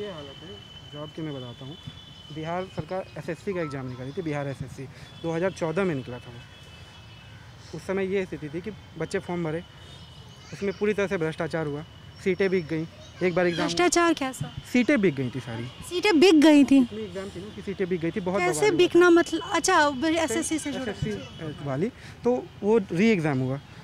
जॉब की मैं बताता हूँ। बिहार सरकार एसएससी का एग्ज़ाम निकाली थी, बिहार एसएससी दो हज़ार चौदह में निकला था वो। उस समय ये स्थिति थी कि बच्चे फॉर्म भरे, उसमें पूरी तरह से भ्रष्टाचार हुआ, सीटें बिक गई। एक बार एग्जाम भ्रष्टाचार कैसा? सीटें बिक गई थी, सारी सीटें बिक गई थी। एग्जाम थी ना कि सीटें बिक गई थी, बहुत कैसे बिकना मतलब? अच्छा, एसएससी से जुड़ा एसएससी वाली, तो वो री एग्ज़ाम हुआ।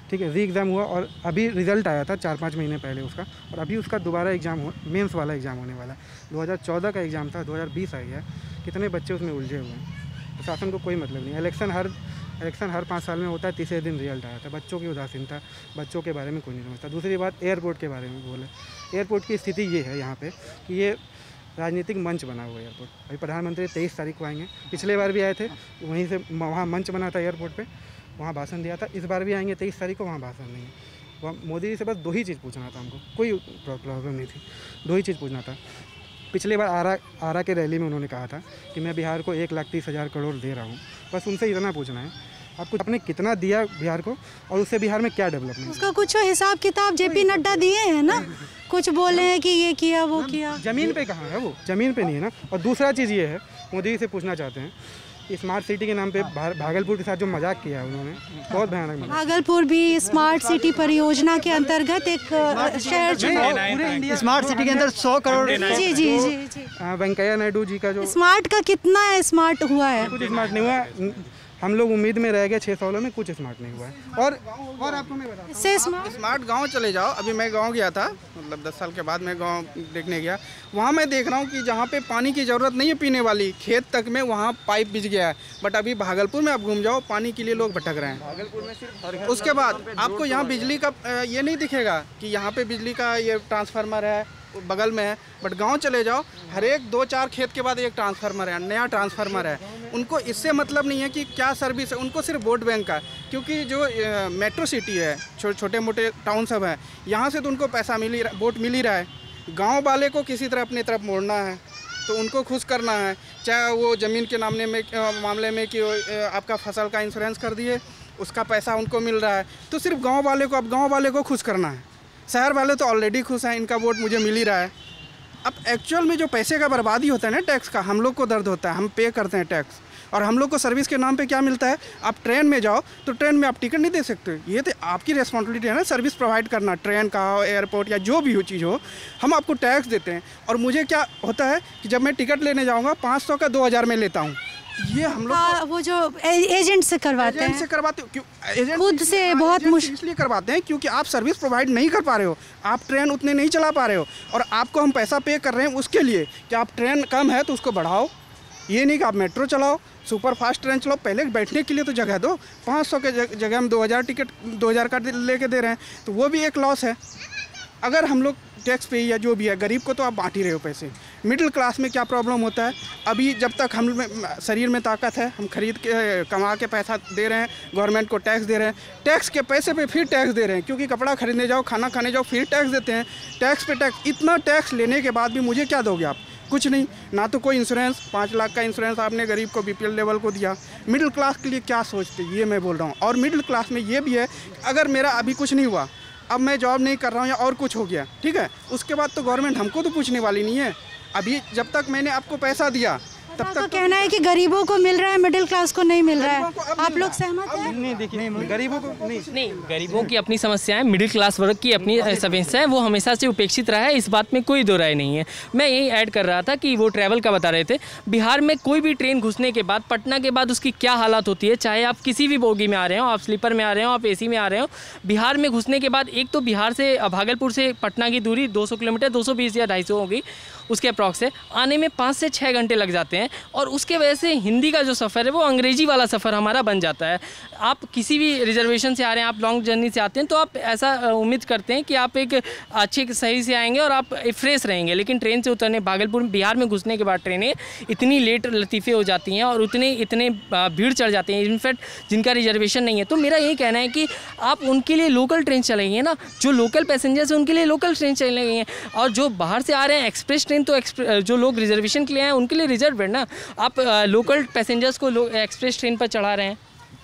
ठीक है, री एग्ज़ाम हुआ और अभी रिज़ल्ट आया था चार पाँच महीने पहले उसका, और अभी उसका दोबारा एग्ज़ाम हो मेंस वाला एग्ज़ाम होने वाला है। दो हज़ार चौदह का एग्ज़ाम था, दो हज़ार बीस आई है, कितने बच्चे उसमें उलझे हुए हैं। प्रशासन को कोई मतलब नहीं। इलेक्शन हर इलेक्शन हर पाँच साल में होता है, तीसरे दिन रिजल्ट आया था। बच्चों की उदासीनता, बच्चों के बारे में कोई नहीं समझता। दूसरी बात एयरपोर्ट के बारे में बोले, एयरपोर्ट की स्थिति ये है यहाँ पे कि ये राजनीतिक मंच बना हुआ है एयरपोर्ट। अभी प्रधानमंत्री तेईस तारीख को आएंगे, पिछले बार भी आए थे, वहीं से वहाँ मंच बना था एयरपोर्ट पे, वहाँ भाषण दिया था। इस बार भी आएंगे तेईस तारीख को, वहाँ भाषण नहीं है। वहाँ मोदी जी से बस दो ही चीज़ पूछना था हमको, कोई प्रॉब्लम नहीं थी, दो ही चीज़ पूछना था। पिछले बार आरा आरा के रैली में उन्होंने कहा था कि मैं बिहार को एक लाख तीस हज़ार करोड़ दे रहा हूँ, बस उनसे इतना पूछना है आपको, आपने कितना दिया बिहार को और उससे बिहार में क्या डेवलपमेंट। उसका कुछ हिसाब किताब जेपी नड्डा दिए हैं ना, कुछ बोले हैं कि ये किया वो किया। ज़मीन पे कहाँ है वो, ज़मीन पे नहीं है ना। और दूसरा चीज़ ये है, मोदी जी से पूछना चाहते हैं, स्मार्ट सिटी के नाम पे भागलपुर के साथ जो मजाक किया है उन्होंने, बहुत भयानक मजाक। भागलपुर भी स्मार्ट सिटी परियोजना के अंतर्गत एक शहर पूरे स्मार्ट सिटी के अंदर सौ करोड़। जी जी जी जी वेंकैया नायडू जी का जो स्मार्ट का कितना स्मार्ट हुआ है, कुछ स्मार्ट नहीं हुआ। हम लोग उम्मीद में रह गए छः सालों में, कुछ स्मार्ट नहीं हुआ है। और और आपको मैं बता इससे स्मार्ट स्मार्ट गांव चले जाओ। अभी मैं गांव गया था, मतलब दस साल के बाद मैं गांव देखने गया। वहां मैं देख रहा हूं कि जहां पे पानी की ज़रूरत नहीं है पीने वाली, खेत तक में वहां पाइप बिछ गया है। बट अभी भागलपुर में आप घूम जाओ, पानी के लिए लोग भटक रहे हैं। भागलपुर में सिर्फ उसके बाद आपको यहाँ बिजली का ये नहीं दिखेगा कि यहाँ पे बिजली का ये ट्रांसफार्मर है, बगल में है। बट गांव चले जाओ, हर एक दो चार खेत के बाद एक ट्रांसफार्मर है, नया ट्रांसफार्मर है। उनको इससे मतलब नहीं है कि क्या सर्विस है, उनको सिर्फ वोट बैंक का। क्योंकि जो मेट्रो सिटी है, छो, छोटे मोटे टाउन सब हैं, यहाँ से तो उनको पैसा मिल ही रहा, वोट मिल ही रहा है। गांव वाले को किसी तरह अपनी तरफ मोड़ना है, तो उनको खुश करना है। चाहे वो ज़मीन के नामने में मामले में कि आपका फसल का इंश्योरेंस कर दिए, उसका पैसा उनको मिल रहा है, तो सिर्फ गाँव वाले को, अब गाँव वाले को खुश करना है। शहर वाले तो ऑलरेडी खुश हैं, इनका वोट मुझे मिल ही रहा है। अब एक्चुअल में जो पैसे का बर्बादी होता है ना, टैक्स का, हम लोग को दर्द होता है। हम पे करते हैं टैक्स, और हम लोग को सर्विस के नाम पे क्या मिलता है। आप ट्रेन में जाओ तो ट्रेन में आप टिकट नहीं दे सकते। ये तो आपकी रिस्पॉन्सिबिलिटी है ना, सर्विस प्रोवाइड करना, ट्रेन का हो, एयरपोर्ट या जो भी हो चीज़ हो, हम आपको टैक्स देते हैं। और मुझे क्या होता है कि जब मैं टिकट लेने जाऊँगा पाँच सौ का दो हज़ार में लेता हूँ। ये हम लोग वो जो एजेंट से करवाते हैं, एजेंट से करवाते हो, क्यों एजेंट खुद से बहुत मुश्किल इसलिए करवाते हैं क्योंकि आप सर्विस प्रोवाइड नहीं कर पा रहे हो, आप ट्रेन उतने नहीं चला पा रहे हो, और आपको हम पैसा पे कर रहे हैं उसके लिए कि आप ट्रेन कम है तो उसको बढ़ाओ। ये नहीं कि आप मेट्रो चलाओ, सुपर फास्ट ट्रेन चलाओ। पहले बैठने के लिए तो जगह दो। पाँच सौ के जगह हम दो हज़ार टिकट दो हज़ार का लेके दे रहे हैं, तो वो भी एक लॉस है। अगर हम लोग टैक्स पे या जो भी है, गरीब को तो आप बांट ही रहे हो पैसे। मिडिल क्लास में क्या प्रॉब्लम होता है, अभी जब तक हम शरीर में ताकत है, हम खरीद के कमा के पैसा दे रहे हैं, गवर्नमेंट को टैक्स दे रहे हैं, टैक्स के पैसे पे फिर टैक्स दे रहे हैं। क्योंकि कपड़ा खरीदने जाओ, खाना खाने जाओ, फिर टैक्स देते हैं, टैक्स पे टैक्स। इतना टैक्स लेने के बाद भी मुझे क्या दोगे आप? कुछ नहीं। ना तो कोई इंश्योरेंस, पाँच लाख का इंश्योरेंस आपने गरीब को बीपीएल लेवल को दिया। मिडिल क्लास के लिए क्या सोचते, ये मैं बोल रहा हूँ। और मिडिल क्लास में ये भी है, अगर मेरा अभी कुछ नहीं हुआ, अब मैं जॉब नहीं कर रहा हूँ या और कुछ हो गया, ठीक है, उसके बाद तो गवर्नमेंट हमको तो पूछने वाली नहीं है। अभी जब तक मैंने आपको पैसा दिया तब तक तो कहना है कि गरीबों को मिल रहा है, मिडिल क्लास को नहीं मिल रहा है। आप लोग सहमत हैं? नहीं, देखिए गरीबों को नहीं नहीं गरीबों की अपनी समस्याएं, मिडिल क्लास वर्ग की अपनी समस्याएं, वो हमेशा से उपेक्षित रहा है, इस बात में कोई दो राय नहीं है। मैं यही ऐड कर रहा था कि वो ट्रैवल का बता रहे थे। बिहार में कोई भी ट्रेन घुसने के बाद, पटना के बाद उसकी क्या हालत होती है, चाहे आप किसी भी बोगी में आ रहे हो, आप स्लीपर में आ रहे हो, आप एसी में आ रहे हो, बिहार में घुसने के बाद एक तो बिहार से भागलपुर से पटना की दूरी दो सौ किलोमीटर दो सौ बीस या ढाई सौ होगी, उसके अप्रॉक्स से आने में पाँच से छः घंटे लग जाते हैं। और उसके वजह से हिंदी का जो सफ़र है वो अंग्रेजी वाला सफ़र हमारा बन जाता है। आप किसी भी रिजर्वेशन से आ रहे हैं, आप लॉन्ग जर्नी से आते हैं, तो आप ऐसा उम्मीद करते हैं कि आप एक अच्छे सही से आएंगे और आप फ्रेश रहेंगे। लेकिन ट्रेन से उतरने, भागलपुर बिहार में घुसने के बाद ट्रेनें इतनी लेट लतीफ़े हो जाती हैं और उतने इतने भीड़ चढ़ जाते हैं, इनफैक्ट जिनका रिजर्वेशन नहीं है। तो मेरा यही कहना है कि आप उनके लिए लोकल ट्रेन चलाइए ना, जो लोकल पैसेंजर्स हैं उनके लिए लोकल ट्रेन चलाइए, और जो बाहर से आ रहे हैं एक्सप्रेस ट्रेन, तो जो लोग रिजर्वेशन के लिए आए हैं उनके लिए रिजर्व है ना। आप लोकल पैसेंजर्स को एक्सप्रेस ट्रेन पर चढ़ा रहे हैं।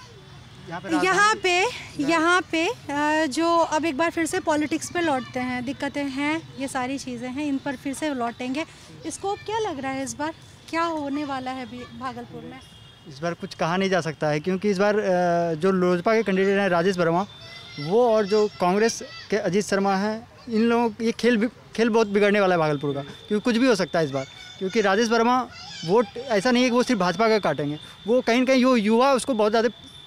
यहाँ पे यहाँ पे जो अब एक बार फिर से पॉलिटिक्स पे लौटते हैं, दिक्कतें हैं, ये सारी चीज़ें हैं, इन पर फिर से लौटेंगे। इसको क्या लग रहा है इस बार क्या होने वाला है भागलपुर में? इस बार कुछ कहा नहीं जा सकता है, क्योंकि इस बार जो लोजपा के कैंडिडेट हैं राजेश वर्मा, वो और जो कांग्रेस के अजीत शर्मा हैं, इन लोगों ये खेल खेल बहुत बिगड़ने वाला है भागलपुर का, क्योंकि कुछ भी हो सकता है इस बार। क्योंकि राजेश वर्मा वोट ऐसा नहीं है कि वो सिर्फ भाजपा का काटेंगे, वो कहीं ना कहीं जो युवा उसको बहुत ज़्यादा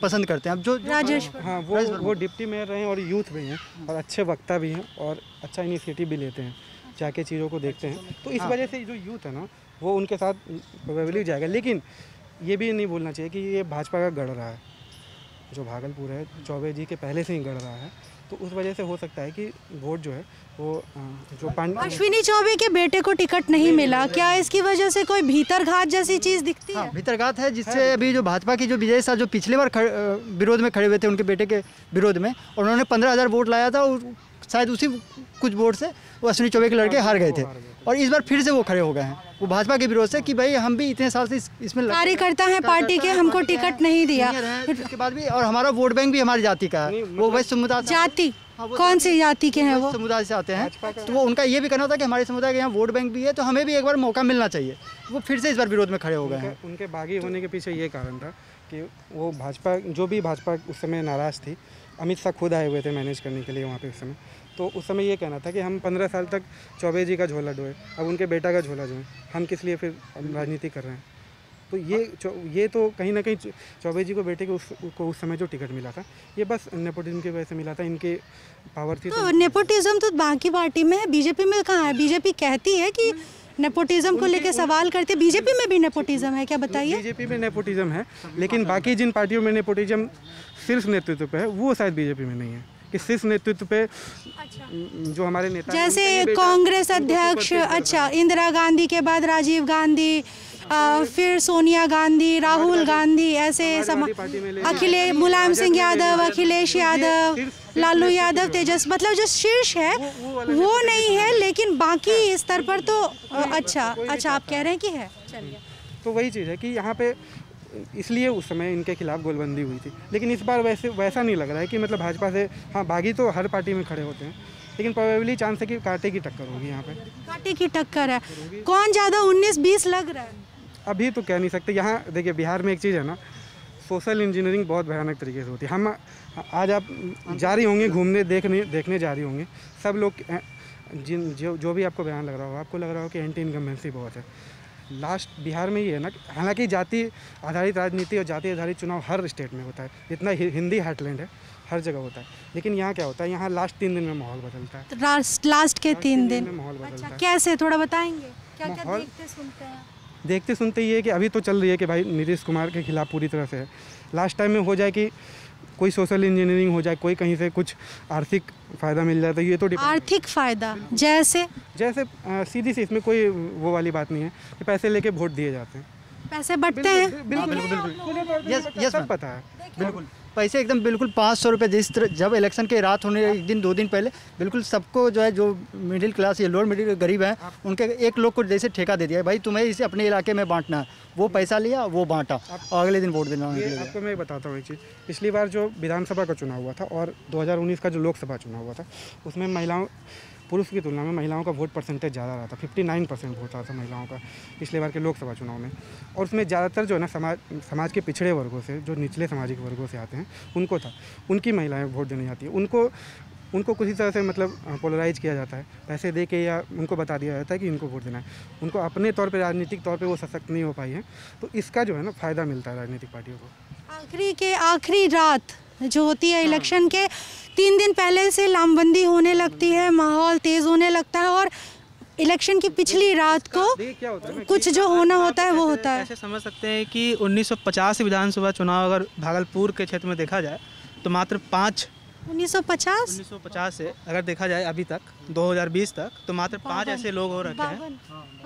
पसंद करते हैं। अब जो राजेश हाँ, वो वो डिप्टी मेयर रहे हैं और यूथ भी हैं और अच्छे वक्ता भी हैं और अच्छा इनिशिएटिव भी लेते हैं, जाके चीज़ों को देखते हैं। तो इस वजह से जो यूथ है ना वो उनके साथ प्रोबेबली जाएगा। लेकिन ये भी नहीं भूलना चाहिए कि ये भाजपा का गढ़ रहा है, जो भागलपुर है चौबे जी के पहले से ही गढ़ रहा है। तो उस वजह से हो सकता है कि वोट जो है वो जो पांडे अश्विनी चौबे के बेटे को टिकट नहीं मिला, क्या इसकी वजह से कोई भीतरघात जैसी चीज़ दिखती है? हाँ, भीतरघात है, जिससे अभी जो भाजपा की जो विजय शाह जो पिछले बार विरोध में खड़े हुए थे उनके बेटे के विरोध में, और उन्होंने पंद्रह हज़ार वोट लाया था और शायद उसी कुछ वोट से वो अश्विनी चौबे के लड़के हार गए थे और इस बार फिर से वो खड़े हो गए हैं वो भाजपा के विरोध से कि भाई हम भी इतने साल से इस, इसमें कार्यकर्ता हैं पार्टी के, हमको टिकट नहीं दिया। उसके बाद भी, और हमारा वोट बैंक भी हमारी जाति का है, वो वैश्य समुदाय जाति कौन सी जाति के हैं? वो समुदाय से आते हैं। तो वो उनका ये भी कहना था कि हमारे समुदाय के यहाँ वोट बैंक भी है, तो हमें भी एक बार मौका मिलना चाहिए। वो फिर से इस बार विरोध में खड़े हो गए हैं। उनके बागी होने के पीछे ये कारण था कि वो भाजपा, जो भी भाजपा उस समय नाराज़ थी, अमित शाह खुद आए हुए थे मैनेज करने के लिए वहाँ पे उस समय। तो उस समय ये कहना था कि हम पंद्रह साल तक चौबे जी का झोला ढोए, अब उनके बेटा का झोला ढोए, हम किस लिए फिर राजनीति कर रहे हैं। तो ये ये तो कहीं ना कहीं चौबे जी को बेटे को उस को उस समय जो टिकट मिला था ये बस नेपोटिज्म की वजह से मिला था, इनके पावर थी। तो नेपोटिज्म तो बाकी पार्टी में है, बीजेपी में कहाँ है? बीजेपी कहती है कि नेपोटिज्म को लेकर सवाल करते, बीजेपी में भी नेपोटिज्म है क्या, बताइए? बीजेपी में नेपोटिज्म है, लेकिन बाकी जिन पार्टियों में नेपोटिज्म सिर्फ नेतृत्व पे है वो शायद बीजेपी में नहीं है, कि सिर्फ नेतृत्व पे जो हमारे नेता जैसे कांग्रेस अध्यक्ष, अच्छा इंदिरा गांधी के बाद राजीव गांधी, आ, फिर सोनिया गांधी, राहुल गांधी, ऐसे सम अखिलेश, मुलायम सिंह यादव, अखिलेश यादव, लालू यादव, तेजस, मतलब जो शीर्ष है वो नहीं है, लेकिन बाकी स्तर पर तो अच्छा अच्छा आप कह रहे हैं कि है। चलिए, तो वही चीज़ है कि यहाँ पे इसलिए उस समय इनके खिलाफ गोलबंदी हुई थी, लेकिन इस बार वैसे वैसा नहीं लग रहा है कि मतलब भाजपा से, हाँ बागी तो हर पार्टी में खड़े होते हैं, लेकिन प्रोबेबली चांस है कि कांटे की टक्कर होगी यहाँ पे। कांटे की टक्कर है, कौन ज़्यादा उन्नीस बीस लग रहा है? अभी तो कह नहीं सकते। यहाँ देखिए बिहार में एक चीज़ है ना, सोशल इंजीनियरिंग बहुत भयानक तरीके से होती है। हम आज आप जा रही होंगे घूमने, देखने देखने जा रही होंगे, सब लोग जिन जो जो भी आपको बयान लग रहा हो, आपको लग रहा हो कि एंटी इनकम्बेंसी बहुत है। लास्ट बिहार में ये है ना, हालांकि जाति आधारित राजनीति और जाति आधारित चुनाव हर स्टेट में होता है, इतना हिंदी हार्टलैंड है, हर जगह होता है, लेकिन यहाँ क्या होता है, यहाँ लास्ट तीन दिन में माहौल बदलता है। लास्ट लास्ट के तीन दिन में माहौल बदलता है। कैसे, थोड़ा बताएंगे? क्या क्या देखते सुनते हैं? देखते सुनते ये है कि अभी तो चल रही है कि भाई नीतीश कुमार के खिलाफ पूरी तरह से है। लास्ट टाइम में हो जाए कि कोई सोशल इंजीनियरिंग हो जाए, कोई कहीं से कुछ आर्थिक फ़ायदा मिल जाए, तो ये तो आर्थिक फ़ायदा जैसे जैसे आ, सीधी सी, इसमें कोई वो वाली बात नहीं है कि पैसे लेके वोट दिए जाते हैं, पैसे बंटते हैं। बिल्कुल बिल्कुल यस यस पता है, बिल्कुल पैसे एकदम बिल्कुल पाँच सौ रुपये जिस तरह जब इलेक्शन के रात होने एक दिन दो दिन पहले बिल्कुल सबको जो है जो मिडिल क्लास या लोअर मिडिल गरीब हैं उनके एक लोग को जैसे ठेका दे दिया भाई तुम्हें इसे अपने इलाके में बांटना है, वो पैसा लिया वो बांटा और अगले दिन वोट देना। आपको मैं बताता हूँ एक चीज़, पिछली बार जो विधानसभा का चुनाव हुआ था और दो हज़ार उन्नीस का जो लोकसभा चुनाव हुआ था उसमें महिलाओं पुरुष की तुलना में महिलाओं का वोट परसेंटेज ज़्यादा रहा था, उनसठ परसेंट वोट रहा था महिलाओं का पिछले बार के लोकसभा चुनाव में। और उसमें ज़्यादातर जो है ना समाज समाज के पिछड़े वर्गों से, जो निचले सामाजिक वर्गों से आते हैं उनको था, उनकी महिलाएं वोट देने जाती है, उनको उनको किसी तरह से मतलब पोलराइज किया जाता है, पैसे दे के या उनको बता दिया जाता है कि इनको वोट देना है, उनको अपने तौर पर राजनीतिक तौर पर वो सशक्त नहीं हो पाई है। तो इसका जो है ना फ़ायदा मिलता है राजनीतिक पार्टियों को। आखिरी के आखिरी रात जो होती है इलेक्शन के तीन दिन पहले से लामबंदी होने लगती है, माहौल तेज़ होने लगता है और इलेक्शन की पिछली रात को कुछ जो होना होता है वो होता है। ऐसे समझ सकते हैं कि उन्नीस सौ पचास विधानसभा चुनाव अगर भागलपुर के क्षेत्र में देखा जाए तो मात्र पाँच उन्नीस सौ पचास उन्नीस सौ पचास से अगर देखा जाए अभी तक दो हज़ार बीस तक तो मात्र पाँच ऐसे लोग हो रखे हैं,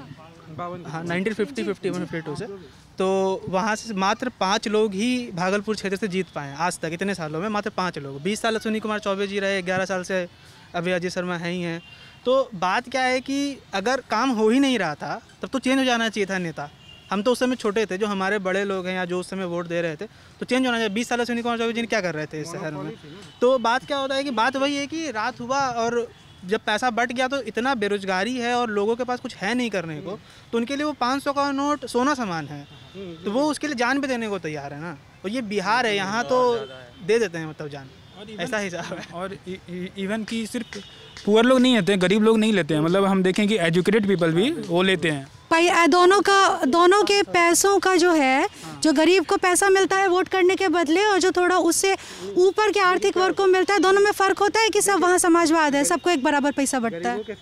हाँ nineteen fifty fifty one fifty two से, तो वहाँ से मात्र पाँच लोग ही भागलपुर क्षेत्र से जीत पाए आज तक, इतने सालों में मात्र पाँच लोग। बीस साल अश्विनी कुमार चौबे जी रहे, ग्यारह साल से अभी अजय शर्मा है ही हैं। तो बात क्या है कि अगर काम हो ही नहीं रहा था तब तो चेंज हो जाना चाहिए था नेता। हम तो उस समय छोटे थे, जो हमारे बड़े लोग हैं या जो उस समय वोट दे रहे थे, तो चेंज होना चाहिए। बीस साल अश्विनी कुमार चौबे जी ने क्या कर रहे थे इस शहर में? तो बात क्या होता है कि बात वही है कि रात हुआ और जब पैसा बट गया तो इतना बेरोजगारी है और लोगों के पास कुछ है नहीं करने को, तो उनके लिए वो पाँच सौ का नोट सोना सामान है, तो वो उसके लिए जान भी देने को तैयार है ना। और ये बिहार है, यहाँ तो दे देते हैं मतलब जान, ऐसा हिसाब है। और इवन कि सिर्फ पुअर लोग नहीं लेते हैं, गरीब लोग नहीं लेते हैं, मतलब हम देखें कि एजुकेटेड पीपल भी वो लेते हैं। पै दोनों का दोनों के पैसों का जो है, जो गरीब को पैसा मिलता है वोट करने के बदले, और जो थोड़ा उससे ऊपर के आर्थिक वर्ग को मिलता है, दोनों में फ़र्क होता है कि सब वहाँ समाजवाद है, सबको एक बराबर पैसा बंटता है।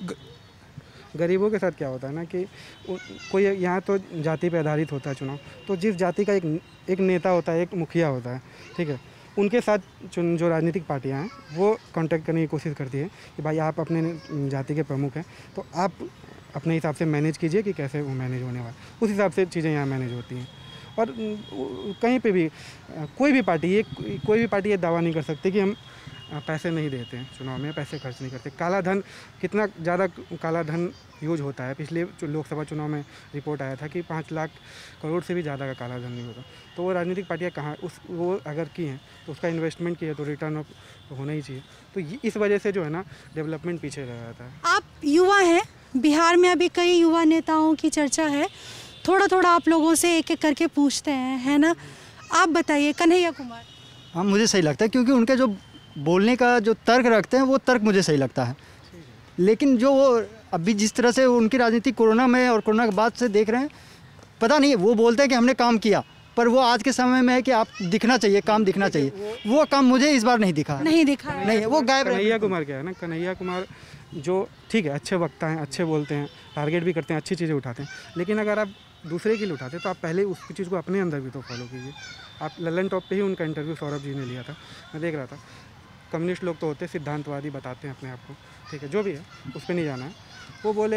गरीबों के साथ क्या होता है ना कि कोई यहाँ तो जाति पे आधारित होता है चुनाव, तो जिस जाति का एक एक नेता होता है, एक मुखिया होता है, ठीक है, उनके साथ जो राजनीतिक पार्टियां हैं वो कांटेक्ट करने की कोशिश करती है कि भाई आप अपने जाति के प्रमुख हैं, तो आप अपने हिसाब से मैनेज कीजिए कि कैसे वो मैनेज होने वाला, उस हिसाब से चीज़ें यहाँ मैनेज होती हैं। और कहीं पे भी कोई भी पार्टी ये कोई भी पार्टी ये दावा नहीं कर सकती कि हम पैसे नहीं देते हैं चुनाव में, पैसे खर्च नहीं करते। काला धन, कितना ज़्यादा काला धन यूज होता है, पिछले लोकसभा चुनाव में रिपोर्ट आया था कि पाँच लाख करोड़ से भी ज़्यादा का काला धन नहीं होता। तो वो राजनीतिक पार्टियाँ कहाँ उस वो अगर की हैं तो उसका इन्वेस्टमेंट की है तो रिटर्न ऑफ होना ही चाहिए। तो इस वजह से जो है ना डेवलपमेंट पीछे रह जाता है। आप युवा हैं, बिहार में अभी कई युवा नेताओं की चर्चा है, थोड़ा थोड़ा आप लोगों से एक एक करके पूछते हैं, है ना। आप बताइए कन्हैया कुमार। हाँ, मुझे सही लगता है क्योंकि उनके जो बोलने का जो तर्क रखते हैं वो तर्क मुझे सही लगता है। लेकिन जो वो अभी जिस तरह से उनकी राजनीति कोरोना में और कोरोना के बाद से देख रहे हैं, पता नहीं, वो बोलते हैं कि हमने काम किया, पर वो आज के समय में है कि आप दिखना चाहिए, काम दिखना चाहिए, वो काम मुझे इस बार नहीं दिखा नहीं दिखा नहीं, वो गायब। कन्हैया कुमार क्या है ना, कन्हैया कुमार जो ठीक है अच्छे वक्ता हैं, अच्छे बोलते हैं, टारगेट भी करते हैं, अच्छी चीज़ें उठाते हैं, लेकिन अगर आप दूसरे के लिए उठाते तो आप पहले उस चीज़ को अपने अंदर भी तो फॉलो कीजिए। आप ललन टॉप पे ही उनका इंटरव्यू सौरभ जी ने लिया था, मैं देख रहा था। कम्युनिस्ट लोग तो होते सिद्धांतवादी बताते हैं अपने आप को, ठीक है, जो भी है उस पर नहीं जाना है। वो बोले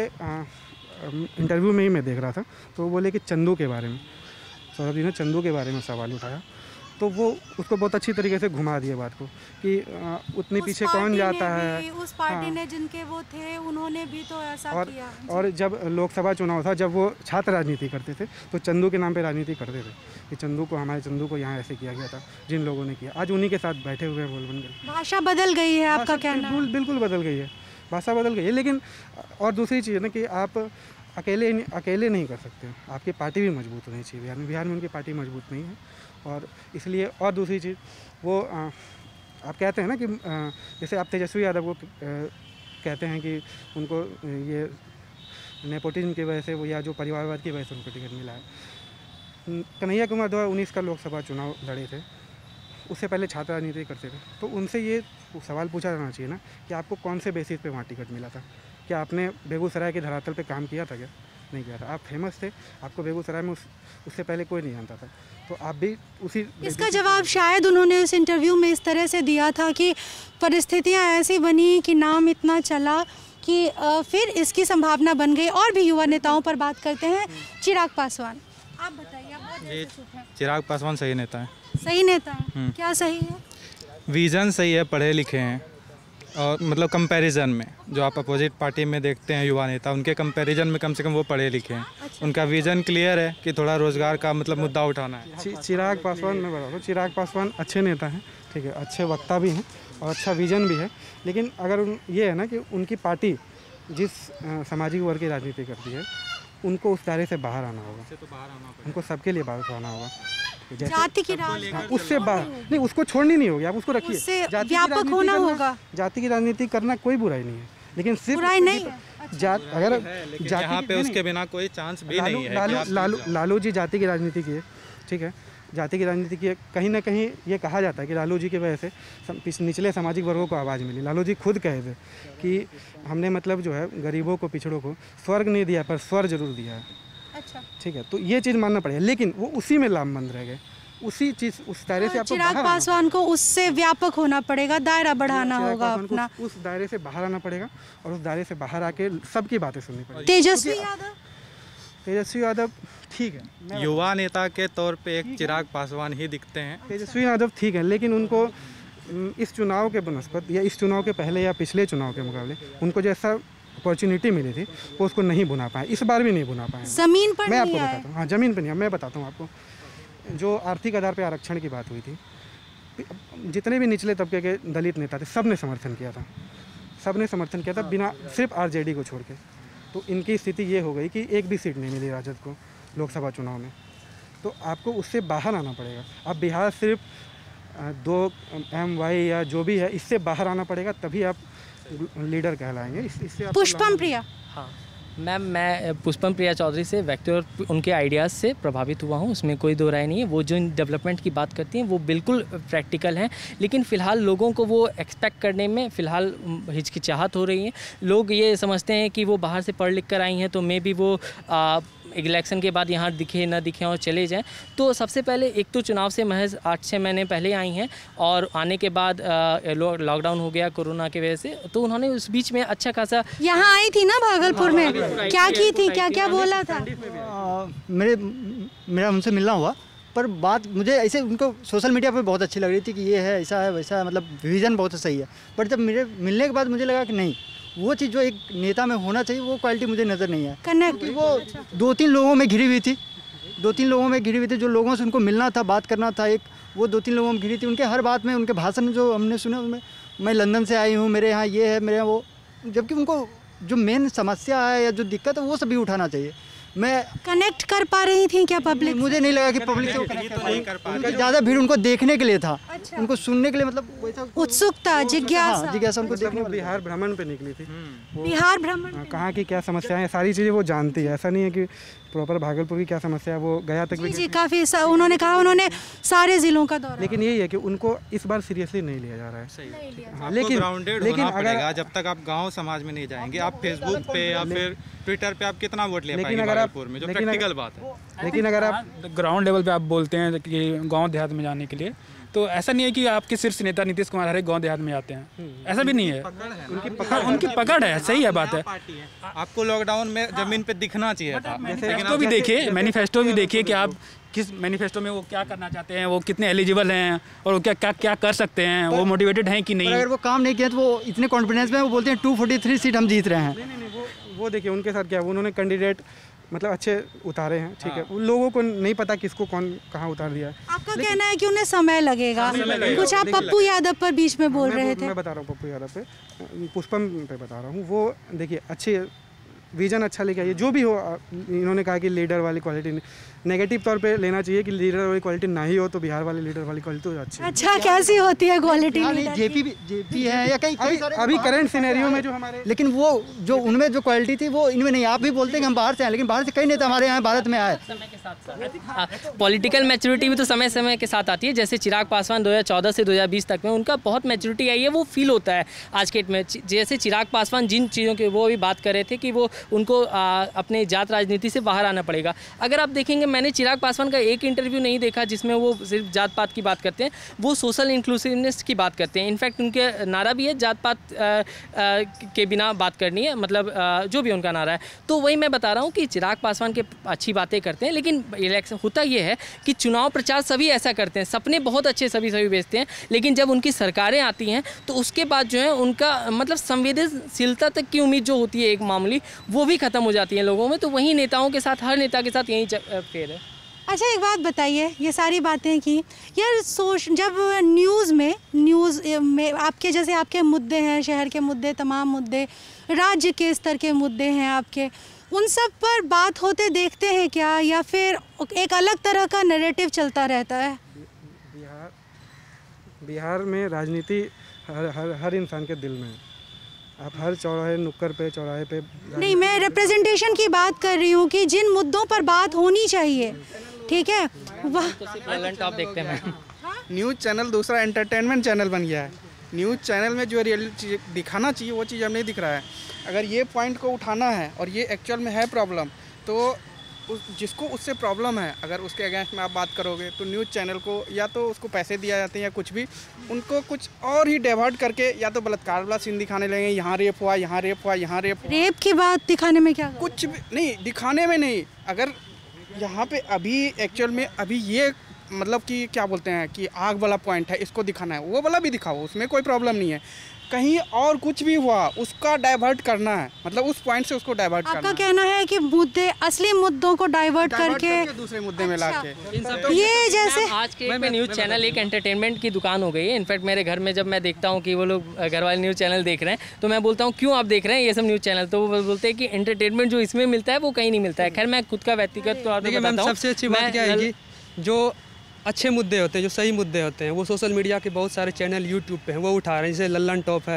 इंटरव्यू में ही मैं देख रहा था, तो वो बोले कि चंदू के बारे में, सौरभ जी ने चंदू के बारे में सवाल उठाया, तो वो उसको बहुत अच्छी तरीके से घुमा दिया बात को कि आ, उतने पीछे कौन जाता है। उस पार्टी हाँ। ने जिनके वो थे उन्होंने भी तो ऐसा और, किया। और जब लोकसभा चुनाव था, जब वो छात्र राजनीति करते थे तो चंदू के नाम पे राजनीति करते थे कि चंदू को, हमारे चंदू को यहाँ ऐसे किया गया था, जिन लोगों ने किया, आज उन्हीं के साथ बैठे हुए हैं, बोल बन गए। भाषा बदल गई है, आपका कहना? बिल्कुल बिल्कुल बदल गई है, भाषा बदल गई है। लेकिन और दूसरी चीज़ है ना कि आप अकेले अकेले नहीं कर सकते, आपकी पार्टी भी मजबूत होनी चाहिए। बिहार में बिहार में उनकी पार्टी मजबूत नहीं है, और इसलिए और दूसरी चीज़ वो आ, आप कहते हैं ना कि आ, जैसे आप तेजस्वी यादव को आ, कहते हैं कि उनको ये नेपोटिज्म की वजह से वो या जो परिवारवाद की वजह से उनको टिकट मिला है। कन्हैया कुमार दो हज़ार उन्नीस का लोकसभा चुनाव लड़े थे, उससे पहले छात्र राजनीति करते थे, तो उनसे ये सवाल पूछा जाना चाहिए ना कि आपको कौन से बेसिस पे वहाँ टिकट मिला था, क्या आपने बेगूसराय के धरातल पे काम किया था क्या? नहीं किया था। आप फेमस थे, आपको बेगूसराय में उस, उससे पहले कोई नहीं जानता था, तो आप भी उसी। इसका जवाब शायद उन्होंने उस इंटरव्यू में इस तरह से दिया था कि परिस्थितियां ऐसी बनी कि नाम इतना चला कि फिर इसकी संभावना बन गई। और भी युवा नेताओं पर बात करते हैं। चिराग पासवान, आप बताइए। आप बहुत ये चिराग पासवान सही नेता है। सही नेता है, क्या सही है? विज़न सही है, पढ़े लिखे हैं, और मतलब कंपैरिजन में जो आप अपोजिट पार्टी में देखते हैं युवा नेता, उनके कंपैरिजन में कम से कम वो पढ़े लिखे हैं। अच्छा। उनका विज़न क्लियर है कि थोड़ा रोजगार का मतलब मुद्दा उठाना है। चिराग पासवान, मैं बता रहा हूँ, चिराग पासवान अच्छे नेता हैं, ठीक है, अच्छे वक्ता भी हैं और अच्छा विज़न भी है, लेकिन अगर उन ये है ना कि उनकी पार्टी जिस सामाजिक वर्ग की राजनीति करती है, उनको उस दायरे से बाहर आना होगा, तो बाहर आना उनको सबके लिए बाहर आना होगा। जाति की राजनीति उससे बाहर नहीं, उसको छोड़नी नहीं होगी, आप उसको रखिए। व्यापक होना होगा। जाति की राजनीति करना कोई बुराई नहीं है, लेकिन सिर्फ बुराई नहीं है। जात अगर यहाँ पे उसके बिना कोई चांस भी नहीं है। लालू लालू लालू जी जाति की राजनीति की है, ठीक है, जाति की राजनीति की है। कहीं ना कहीं ये कहा जाता है कि लालू जी की वजह से निचले सामाजिक वर्गों को आवाज़ मिली। लालू जी खुद कहे थे कि हमने मतलब जो है गरीबों को, पिछड़ों को स्वर्ग नहीं दिया पर स्वर जरूर दिया है। अच्छा, ठीक है, तो ये चीज़ मानना पड़ेगा, लेकिन वो उसी में लामबंद रह गए, उसी चीज़ उस दायरे से आपको चिराग पासवान को उससे व्यापक होना पड़ेगा, दायरा बढ़ाना होगा अपना, उस दायरे से बाहर आना पड़ेगा और उस दायरे से बाहर आके सबकी बातें सुननी पड़ेगी। तेजस्वी यादव, तेजस्वी यादव ठीक है, युवा नेता के तौर पे एक चिराग पासवान ही दिखते हैं। तेजस्वी यादव ठीक है, लेकिन उनको इस चुनाव के बनस्पत या इस चुनाव के पहले या पिछले चुनाव के मुकाबले उनको जैसा अपॉर्चुनिटी मिली थी वो उसको नहीं बुना पाए, इस बार भी नहीं बुना पाए। जमीन पर मैं आपको बताता हूँ, हाँ जमीन पर नहीं, मैं बताता हूँ आपको। जो आर्थिक आधार पर आरक्षण की बात हुई थी, जितने भी निचले तबके के दलित नेता थे सब ने समर्थन किया था, सब ने समर्थन किया था बिना, सिर्फ आरजेडी को छोड़ के। तो इनकी स्थिति ये हो गई कि एक भी सीट नहीं मिली राजद को लोकसभा चुनाव में, तो आपको उससे बाहर आना पड़ेगा। अब बिहार सिर्फ दो एम वाई या जो भी है इससे बाहर आना पड़ेगा, तभी आप लीडर कहलाएंगे। इस, इससे पुष्पम प्रिया, हाँ मैम मैं पुष्पम प्रिया चौधरी से व्यक्ति और उनके आइडियाज़ से प्रभावित हुआ हूँ, उसमें कोई दो राय नहीं है। वो जो डेवलपमेंट की बात करती हैं वो बिल्कुल प्रैक्टिकल हैं, लेकिन फ़िलहाल लोगों को वो एक्सपेक्ट करने में फ़िलहाल हिचकिचाहट हो रही है। लोग ये समझते हैं कि वो बाहर से पढ़ लिख कर आई हैं तो मे भी वो आ, इलेक्शन के बाद यहाँ दिखे ना दिखे और चले जाएं। तो सबसे पहले एक तो चुनाव से महज आठ छः महीने पहले आई हैं और आने के बाद लॉकडाउन हो गया कोरोना की वजह से, तो उन्होंने उस बीच में अच्छा खासा यहाँ आई थी ना भागलपुर में, क्या की थी, क्या क्या बोला था? आ, मेरे मेरा उनसे मिलना हुआ, पर बात मुझे ऐसे उनको सोशल मीडिया पे बहुत अच्छी लग रही थी कि ये है ऐसा है वैसा है, मतलब विजन बहुत सही है। पर जब मेरे मिलने के बाद मुझे लगा कि नहीं, वो चीज़ जो एक नेता में होना चाहिए वो क्वालिटी मुझे नज़र नहीं है। कनेक्ट वो दो तीन लोगों में घिरी हुई थी, दो तीन लोगों में घिरी हुई थी जो लोगों से उनको मिलना था, बात करना था, एक वो दो तीन लोगों में घिरी थी। उनके हर बात में, उनके भाषण जो हमने सुने उनमें, मैं लंदन से आई हूँ, मेरे यहाँ ये है, मेरे यहाँ वो, जबकि उनको जो मेन समस्या है या जो दिक्कत है वो सभी उठाना चाहिए। मैं कनेक्ट कर पा रही थी क्या पब्लिक? मुझे नहीं लगा कि पब्लिक से नहीं कर पा रही, ज़्यादा भीड़ उनको देखने के लिए था। अच्छा। उनको सुनने के लिए, मतलब वैसा उत्सुकता, जिज्ञासा जिज्ञासा उनको देखने। बिहार भ्रमण पे निकली थी, बिहार भ्रमण, कहाँ की क्या समस्याएं हैं सारी चीज़ें वो जानती है। ऐसा नहीं है कि प्रॉपर भागलपुर की क्या समस्या है वो गया तक भी। जी काफ़ी उन्होंने कहा, उन्होंने सारे ज़िलों का दौरा, लेकिन यही है कि उनको इस बार सीरियसली नहीं लिया जा रहा है। सही। हाँ, लेकिन ग्राउंडेड लेकिन होना अगर पड़ेगा, जब तक आप गांव समाज में नहीं जाएंगे, आप फेसबुक पे या फिर ट्विटर पे आप कितना वोट ले पाएंगे भागलपुर में, जो प्रैक्टिकल बात है। लेकिन अगर आप ग्राउंड लेवल पे आप बोलते हैं कि गांव देहात में जाने के लिए, तो ऐसा नहीं है कि आपके सिर्फ नेता नीतीश कुमार हर एक गाँव देहात में जाते हैं, ऐसा भी नहीं है। उनकी पकड़ उनकी पकड़ है, सही है बात है। आपको लॉकडाउन में जमीन पे दिखना चाहिए था। मैनिफेस्टो भी देखिए, मैनिफेस्टो भी देखिए कि आप किस मैनिफेस्टो में वो क्या करना चाहते हैं, वो कितने एलिजिबल हैं और वो क्या क्या क्या कर सकते हैं, वो मोटिवेटेड हैं कि नहीं। अगर वो काम नहीं किया तो वो इतने कॉन्फिडेंस में वो बोलते हैं टू फोर्टी थ्री सीट हम जीत रहे हैं। नहीं नहीं वो वो देखिए उनके साथ क्या, उन्होंने कैंडिडेट मतलब अच्छे उतारे हैं, ठीक है। उन लोगों को नहीं पता किसको कौन कहाँ उतार दिया है। आपका कहना है कि उन्हें समय लगेगा, कुछ आप पप्पू यादव पर बीच में बोल रहे थे। मैं बता रहा हूँ पप्पू यादव पे, पुष्पम पे बता रहा हूँ। वो देखिए अच्छे विजन अच्छा लेके आइए, जो भी हो। इन्होंने कहा कि लीडर वाली क्वालिटी नेगेटिव तौर पे लेना चाहिए कि लीडर वाली क्वालिटी ना ही हो तो बिहार वाले लीडर वाली क्वालिटी तो अच्छी है। अच्छा कैसी होती है क्वालिटी? जेपी भी जेपी है या कई कई सारे अभी करंट सिनेरियो में जो हमारे, लेकिन वो जो उनमें जो क्वालिटी थी वो इनमें नहीं। आप भी बोलते हैं कि हम बाहर से हैं, लेकिन बाहर से कई नेता हमारे यहाँ भारत में आए। पॉलिटिकल मैच्योरिटी भी तो समय समय के साथ आती है। जैसे चिराग पासवान दो हज़ार चौदह से दो हज़ार बीस तक में उनका बहुत मैच्योरिटी आई है, वो फील होता है आज के में। जैसे चिराग पासवान जिन चीज़ों के वो अभी बात कर रहे थे कि वो उनको आ, अपने जात राजनीति से बाहर आना पड़ेगा। अगर आप देखेंगे, मैंने चिराग पासवान का एक इंटरव्यू नहीं देखा जिसमें वो सिर्फ जात पात की बात करते हैं, वो सोशल इंक्लूसिवनेस की बात करते हैं। इनफैक्ट उनके नारा भी है जात पात के बिना बात करनी है, मतलब आ, जो भी उनका नारा है। तो वही मैं बता रहा हूँ कि चिराग पासवान के अच्छी बातें करते हैं, लेकिन इलेक्शन होता ये है कि चुनाव प्रचार सभी ऐसा करते हैं, सपने बहुत अच्छे सभी सभी बेचते हैं, लेकिन जब उनकी सरकारें आती हैं तो उसके बाद जो है उनका मतलब संवेदनशीलता तक की उम्मीद जो होती है एक मामूली, वो भी खत्म हो जाती है लोगों में। तो वहीं नेताओं के साथ, हर नेता के साथ यही फेर है। अच्छा एक बात बताइए, ये सारी बातें की यार, सोच जब न्यूज़ में न्यूज़ में आपके जैसे आपके मुद्दे हैं, शहर के मुद्दे, तमाम मुद्दे, राज्य के स्तर के मुद्दे हैं आपके, उन सब पर बात होते देखते हैं क्या, या फिर एक अलग तरह का नैरेटिव चलता रहता है? बिहार बिहार में राजनीति हर हर हर इंसान के दिल में है। आप हर चौराहे नुक्कड़ पे चौराहे पे नहीं, मैं रिप्रेजेंटेशन की बात कर रही हूँ कि जिन मुद्दों पर बात होनी चाहिए, ठीक है, वह टॉप देखते हैं। न्यूज़ चैनल दूसरा एंटरटेनमेंट चैनल बन गया है। न्यूज़ चैनल में जो रियल चीज़ दिखाना चाहिए वो चीज़ अब नहीं दिख रहा है। अगर ये पॉइंट को उठाना है और ये एक्चुअल में है प्रॉब्लम, तो उस जिसको उससे प्रॉब्लम है, अगर उसके अगेंस्ट में आप बात करोगे तो न्यूज़ चैनल को या तो उसको पैसे दिया जाते हैं या कुछ भी, उनको कुछ और ही डाइवर्ट करके या तो बलात्कार वाला सीन दिखाने लगेंगे, यहाँ रेप हुआ, यहाँ रेप हुआ, यहाँ रेप हुआ। रेप की बात दिखाने में क्या? कुछ भी नहीं दिखाने में नहीं। अगर यहाँ पे अभी एक्चुअल में अभी ये मतलब कि क्या बोलते हैं कि आग वाला पॉइंट है, इसको दिखाना है, वो वाला भी दिखाओ, उसमें कोई प्रॉब्लम नहीं है। कहीं और कुछ भी हुआ उसका डाइवर्ट करना है, मतलब उस पॉइंट से उसको डाइवर्ट करना है। आपका कहना है कि मुद्दे, असली मुद्दों को डाइवर्ट करके, करके दूसरे मुद्दे में लाके, ये जैसे आज के में न्यूज़ चैनल एक एंटरटेनमेंट की दुकान हो गई है। इनफैक्ट मेरे घर में जब मैं देखता हूँ कि वो लोग घर वाले न्यूज़ चैनल देख रहे हैं तो मैं बोलता हूँ क्यों आप देख रहे हैं ये सब न्यूज़ चैनल, तो वो बोलते हैं कि एंटरटेनमेंट जो इसमें मिलता है वो कहीं नहीं मिलता है। खैर मैं खुद का व्यक्तिगत तौर पर बताता हूँ, सबसे अच्छी बात क्या है कि जो अच्छे मुद्दे होते हैं, जो सही मुद्दे होते हैं, वो सोशल मीडिया के बहुत सारे चैनल यूट्यूब पे हैं, वो उठा रहे हैं। जैसे लल्लन टॉप है,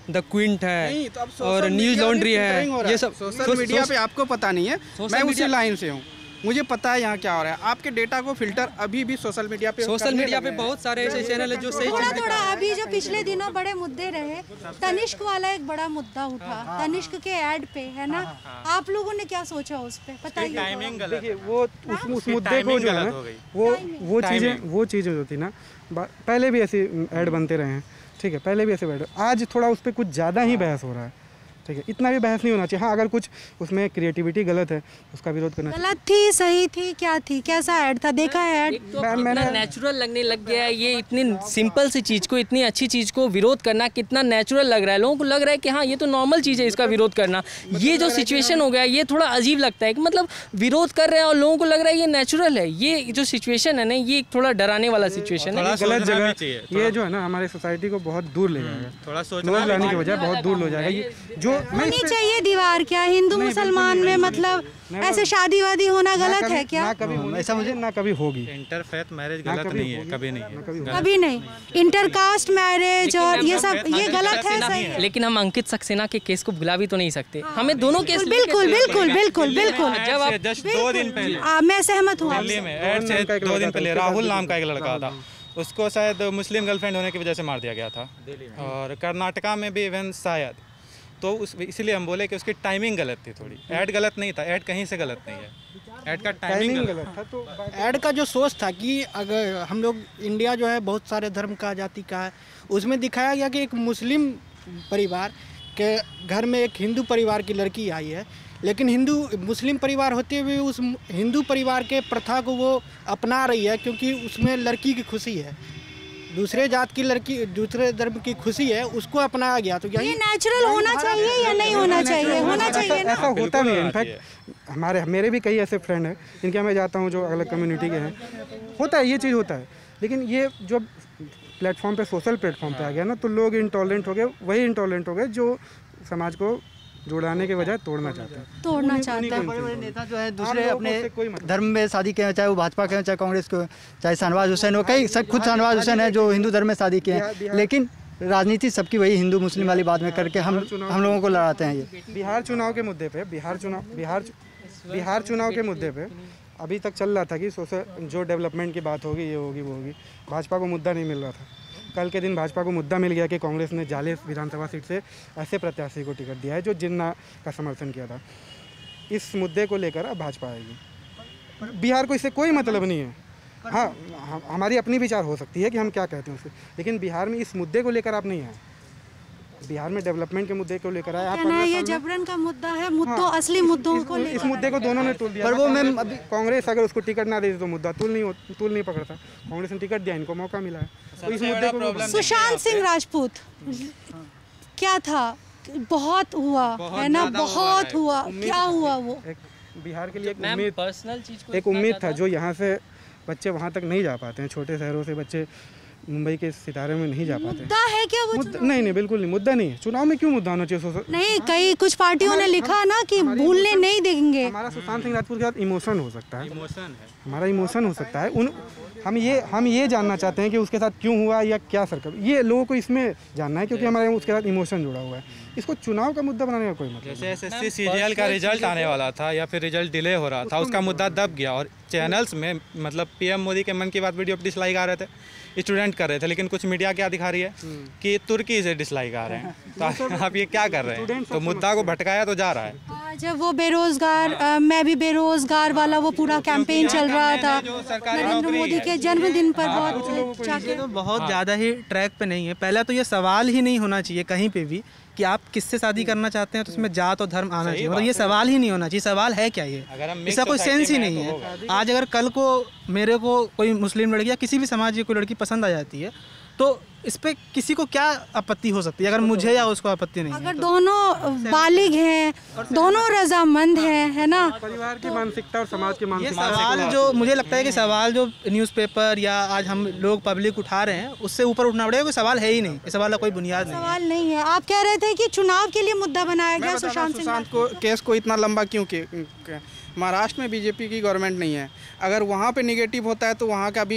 द क्विंट नहीं, है तो अब सोशल और न्यूज़ मीडिया लॉन्ड्री पे filtering हो है, रहा ये सब सोशल मीडिया पे आपको पता नहीं है, सोशल मैं उसी मीडिया- लाइन से हूँ, मुझे पता है यहाँ क्या हो रहा है। आपके डेटा को फिल्टर अभी भी सोशल मीडिया पे सोशल करने मीडिया लगे पे हैं। बहुत सारे ऐसे चैनल है जो सही थोड़ा चीज़ थोड़ा अभी जो पिछले दिनों बड़े मुद्दे रहे, तनिष्क वाला एक बड़ा मुद्दा उठा, तनिष्क के ऐड पे, है ना? आप लोगों ने क्या सोचा उस पे, बताइए। टाइमिंग गलत देखिए वो उस उस उसकी मुद्दे को timing जो है गलत ना, हो गई। वो वो चीज़ें Timing। वो चीज़ें जो थी ना, बा- पहले भी ऐसे ऐड बनते रहे हैं, ठीक है, पहले भी ऐसे बैठ, आज थोड़ा उस पर कुछ ज़्यादा ही बहस हो रहा है, ठीक है, इतना भी बहस नहीं होना चाहिए। हाँ, अगर कुछ उसमें क्रिएटिविटी गलत है उसका विरोध करना चाहिए। गलत थी, सही थी, क्या थी, कैसा ऐड था, देखा है ऐड? एक तो कितना नेचुरल लगने लग गया है, ये इतनी सिंपल सी चीज़ को, इतनी अच्छी चीज़ को विरोध करना कितना नेचुरल लग रहा है। लोगों को लग रहा है कि हाँ ये तो नॉर्मल चीज़ है, इसका विरोध करना। ये जो सिचुएशन हो गया है ये थोड़ा अजीब लगता है कि मतलब विरोध कर रहे हैं और लोगों को लग रहा है ये नेचुरल है। ये जो सिचुएशन है ना, ये थोड़ा डराने वाला सिचुएशन है। गलत जगह ये जो है ना हमारे सोसाइटी को बहुत दूर ले जाएगा, थोड़ा नोज लाने की बजाय बहुत दूर ले जाएगा। ये जो मैं होनी चाहिए दीवार, क्या हिंदू मुसलमान में मतलब ऐसे शादी वादी होना गलत है क्या? ना कभी ऐसा मुझे ना कभी होगी। इंटरफेथ मैरिज गलत नहीं है, कभी नहीं है, कभी नहीं। इंटरकास्ट मैरिज और ये सब ये गलत है, सही है। लेकिन हम अंकित सक्सेना के केस को भुला भी तो नहीं सकते, हमें दोनों केस बिल्कुल बिल्कुल बिल्कुल बिल्कुल जब आप जस्ट दो दिन पहले आ, मैं सहमत हूँ दिल्ली में ऐड से दो दिन पहले राहुल नाम का एक लड़का था, उसको शायद मुस्लिम गर्लफ्रेंड होने की वजह से मार दिया गया था। और कर्नाटका में भी इवन शायद, तो उस इसीलिए हम बोले कि उसकी टाइमिंग गलत थी थोड़ी। ऐड गलत नहीं था, ऐड कहीं से गलत नहीं है, ऐड का टाइमिंग गलत था। तो ऐड का जो सोच था कि अगर हम लोग इंडिया जो है बहुत सारे धर्म का जाति का है, उसमें दिखाया गया कि एक मुस्लिम परिवार के घर में एक हिंदू परिवार की लड़की आई है, लेकिन हिंदू मुस्लिम परिवार होते हुए उस हिंदू परिवार के प्रथा को वो अपना रही है, क्योंकि उसमें लड़की की खुशी है, दूसरे जात की लड़की दूसरे धर्म की खुशी है, उसको अपनाया गया। तो ये नेचुरल होना चाहिए या नहीं होना चाहिए? होना चाहिए ना। ऐसा होता भी है। इनफैक्ट हमारे मेरे भी कई ऐसे फ्रेंड हैं जिनके मैं जाता हूँ जो अलग कम्युनिटी के हैं, होता है, ये चीज़ होता है। लेकिन ये जो प्लेटफॉर्म पे, सोशल प्लेटफॉर्म पे आ गया ना, तो लोग इंटॉलरेंट हो गए, वही इंटॉलरेंट हो गए जो समाज को जुड़ाने के बजाय तोड़ना चाहते हैं। तोड़ना चाहते हैं। बड़े बड़े नेता जो है दूसरे अपने धर्म में शादी किए हैं, चाहे वो भाजपा के हैं, चाहे कांग्रेस के, चाहे शहनवाज हुसैन हो, कई सब खुद शहनवाज हुसैन है जो हिंदू धर्म में शादी किए हैं, लेकिन राजनीति सबकी वही हिंदू मुस्लिम वाली बात में करके हम हम लोगों को लड़ाते हैं। ये बिहार चुनाव के मुद्दे पे बिहार चुनाव बिहार बिहार चुनाव के मुद्दे पे अभी तक चल रहा था कि सोशल जो डेवलपमेंट की बात होगी, ये होगी, वो होगी, भाजपा को मुद्दा नहीं मिल रहा था। कल के दिन भाजपा को मुद्दा मिल गया कि कांग्रेस ने जाले विधानसभा सीट से ऐसे प्रत्याशी को टिकट दिया है जो जिन्ना का समर्थन किया था। इस मुद्दे को लेकर अब भाजपा आएगी। बिहार को इससे कोई मतलब नहीं है। हाँ, हमारी अपनी विचार हो सकती है कि हम क्या कहते हैं उससे, लेकिन बिहार में इस मुद्दे को लेकर आप नहीं आए। बिहार में डेवलपमेंट के मुद्दे को लेकर आए आप। कहना है ये जबरन का मुद्दा है, मुद्दों असली मुद्दों को लेकर इस मुद्दे को दोनों ने तूल दिया। पर वो मैम अभी कांग्रेस अगर उसको टिकट ना देती तो मुद्दा तूल नहीं तूल नहीं पकड़ता। कांग्रेस ने टिकट दिया, इनको मौका मिला है, तो इस मुद्दे को। सुशांत सिंह राजपूत क्या था, बहुत हुआ है ना, बहुत हुआ, क्या हुआ वो बिहार के लिए एक उम्मीद, पर्सनल चीज को एक उम्मीद था जो यहाँ से बच्चे वहाँ तक नहीं जा पाते हैं। छोटे शहरों से बच्चे मुंबई के सितारे में नहीं जा पाते। मुद्दा है क्या वो? नहीं नहीं, बिल्कुल नहीं, मुद्दा नहीं है। चुनाव में क्यों मुद्दा होना चाहिए? नहीं, कई कुछ पार्टियों ने लिखा ना कि भूलने नहीं देंगे। हमारा सुशांत सिंह राजपूत के साथ इमोशन हो सकता है, इमोशन है, हमारा इमोशन हो सकता है। उन हम ये हम ये जानना चाहते हैं कि उसके साथ क्यों हुआ या क्या सरकार, ये लोगों को इसमें जानना है, क्योंकि हमारे उसके साथ इमोशन जुड़ा हुआ है। इसको चुनाव का मुद्दा बनाने का कोई मतलब। जैसे एसएससी सीजीएल का रिजल्ट आने वाला था या फिर रिजल्ट डिले हो रहा था, उसका मुद्दा दब गया और चैनल्स में मतलब पीएम मोदी के मन की बात वीडियो पर डिसलाइक आ रहे थे, स्टूडेंट कर रहे थे, लेकिन कुछ मीडिया क्या दिखा रही है कि तुर्की से डिसलाइक आ रहे हैं। तो आप ये क्या कर रहे हैं? तो मुद्दा को भटकाया तो जा रहा है। जब वो बेरोजगार, मैं भी बेरोजगार वाला वो पूरा कैंपेन चल रहा था नरेंद्र मोदी के जन्मदिन पर, बहुत ये तो बहुत ज़्यादा ही ट्रैक पे नहीं है। पहला तो ये सवाल ही नहीं होना चाहिए कहीं पे भी कि आप किससे शादी करना चाहते हैं, तो उसमें जात और धर्म आना चाहिए, मतलब ये सवाल ही नहीं होना चाहिए। सवाल है क्या ये? इसका कोई सेंस ही नहीं है। आज अगर कल को मेरे को कोई मुस्लिम लड़की या किसी भी समाज की कोई लड़की पसंद आ जाती है, तो इस पे किसी को क्या आपत्ति हो सकती है अगर मुझे या उसको आपत्ति नहीं? अगर दोनों बालिग हैं, दोनों रजामंद हैं, है ना, परिवार की मानसिकता और समाज की ये मानसिकता। सवाल जो मुझे लगता है कि सवाल जो न्यूज़पेपर या आज हम लोग पब्लिक उठा रहे हैं उससे ऊपर उठना पड़ेगा। कोई सवाल है ही नहीं, इस सवाल का कोई बुनियाद नहीं सवाल नहीं है। आप कह रहे थे कि चुनाव के लिए मुद्दा बनाया गया सुशांत सिंह सुशांत को केस को इतना लंबा क्यों महाराष्ट्र में बीजेपी की गवर्नमेंट नहीं है, अगर वहाँ पे निगेटिव होता है तो वहाँ का भी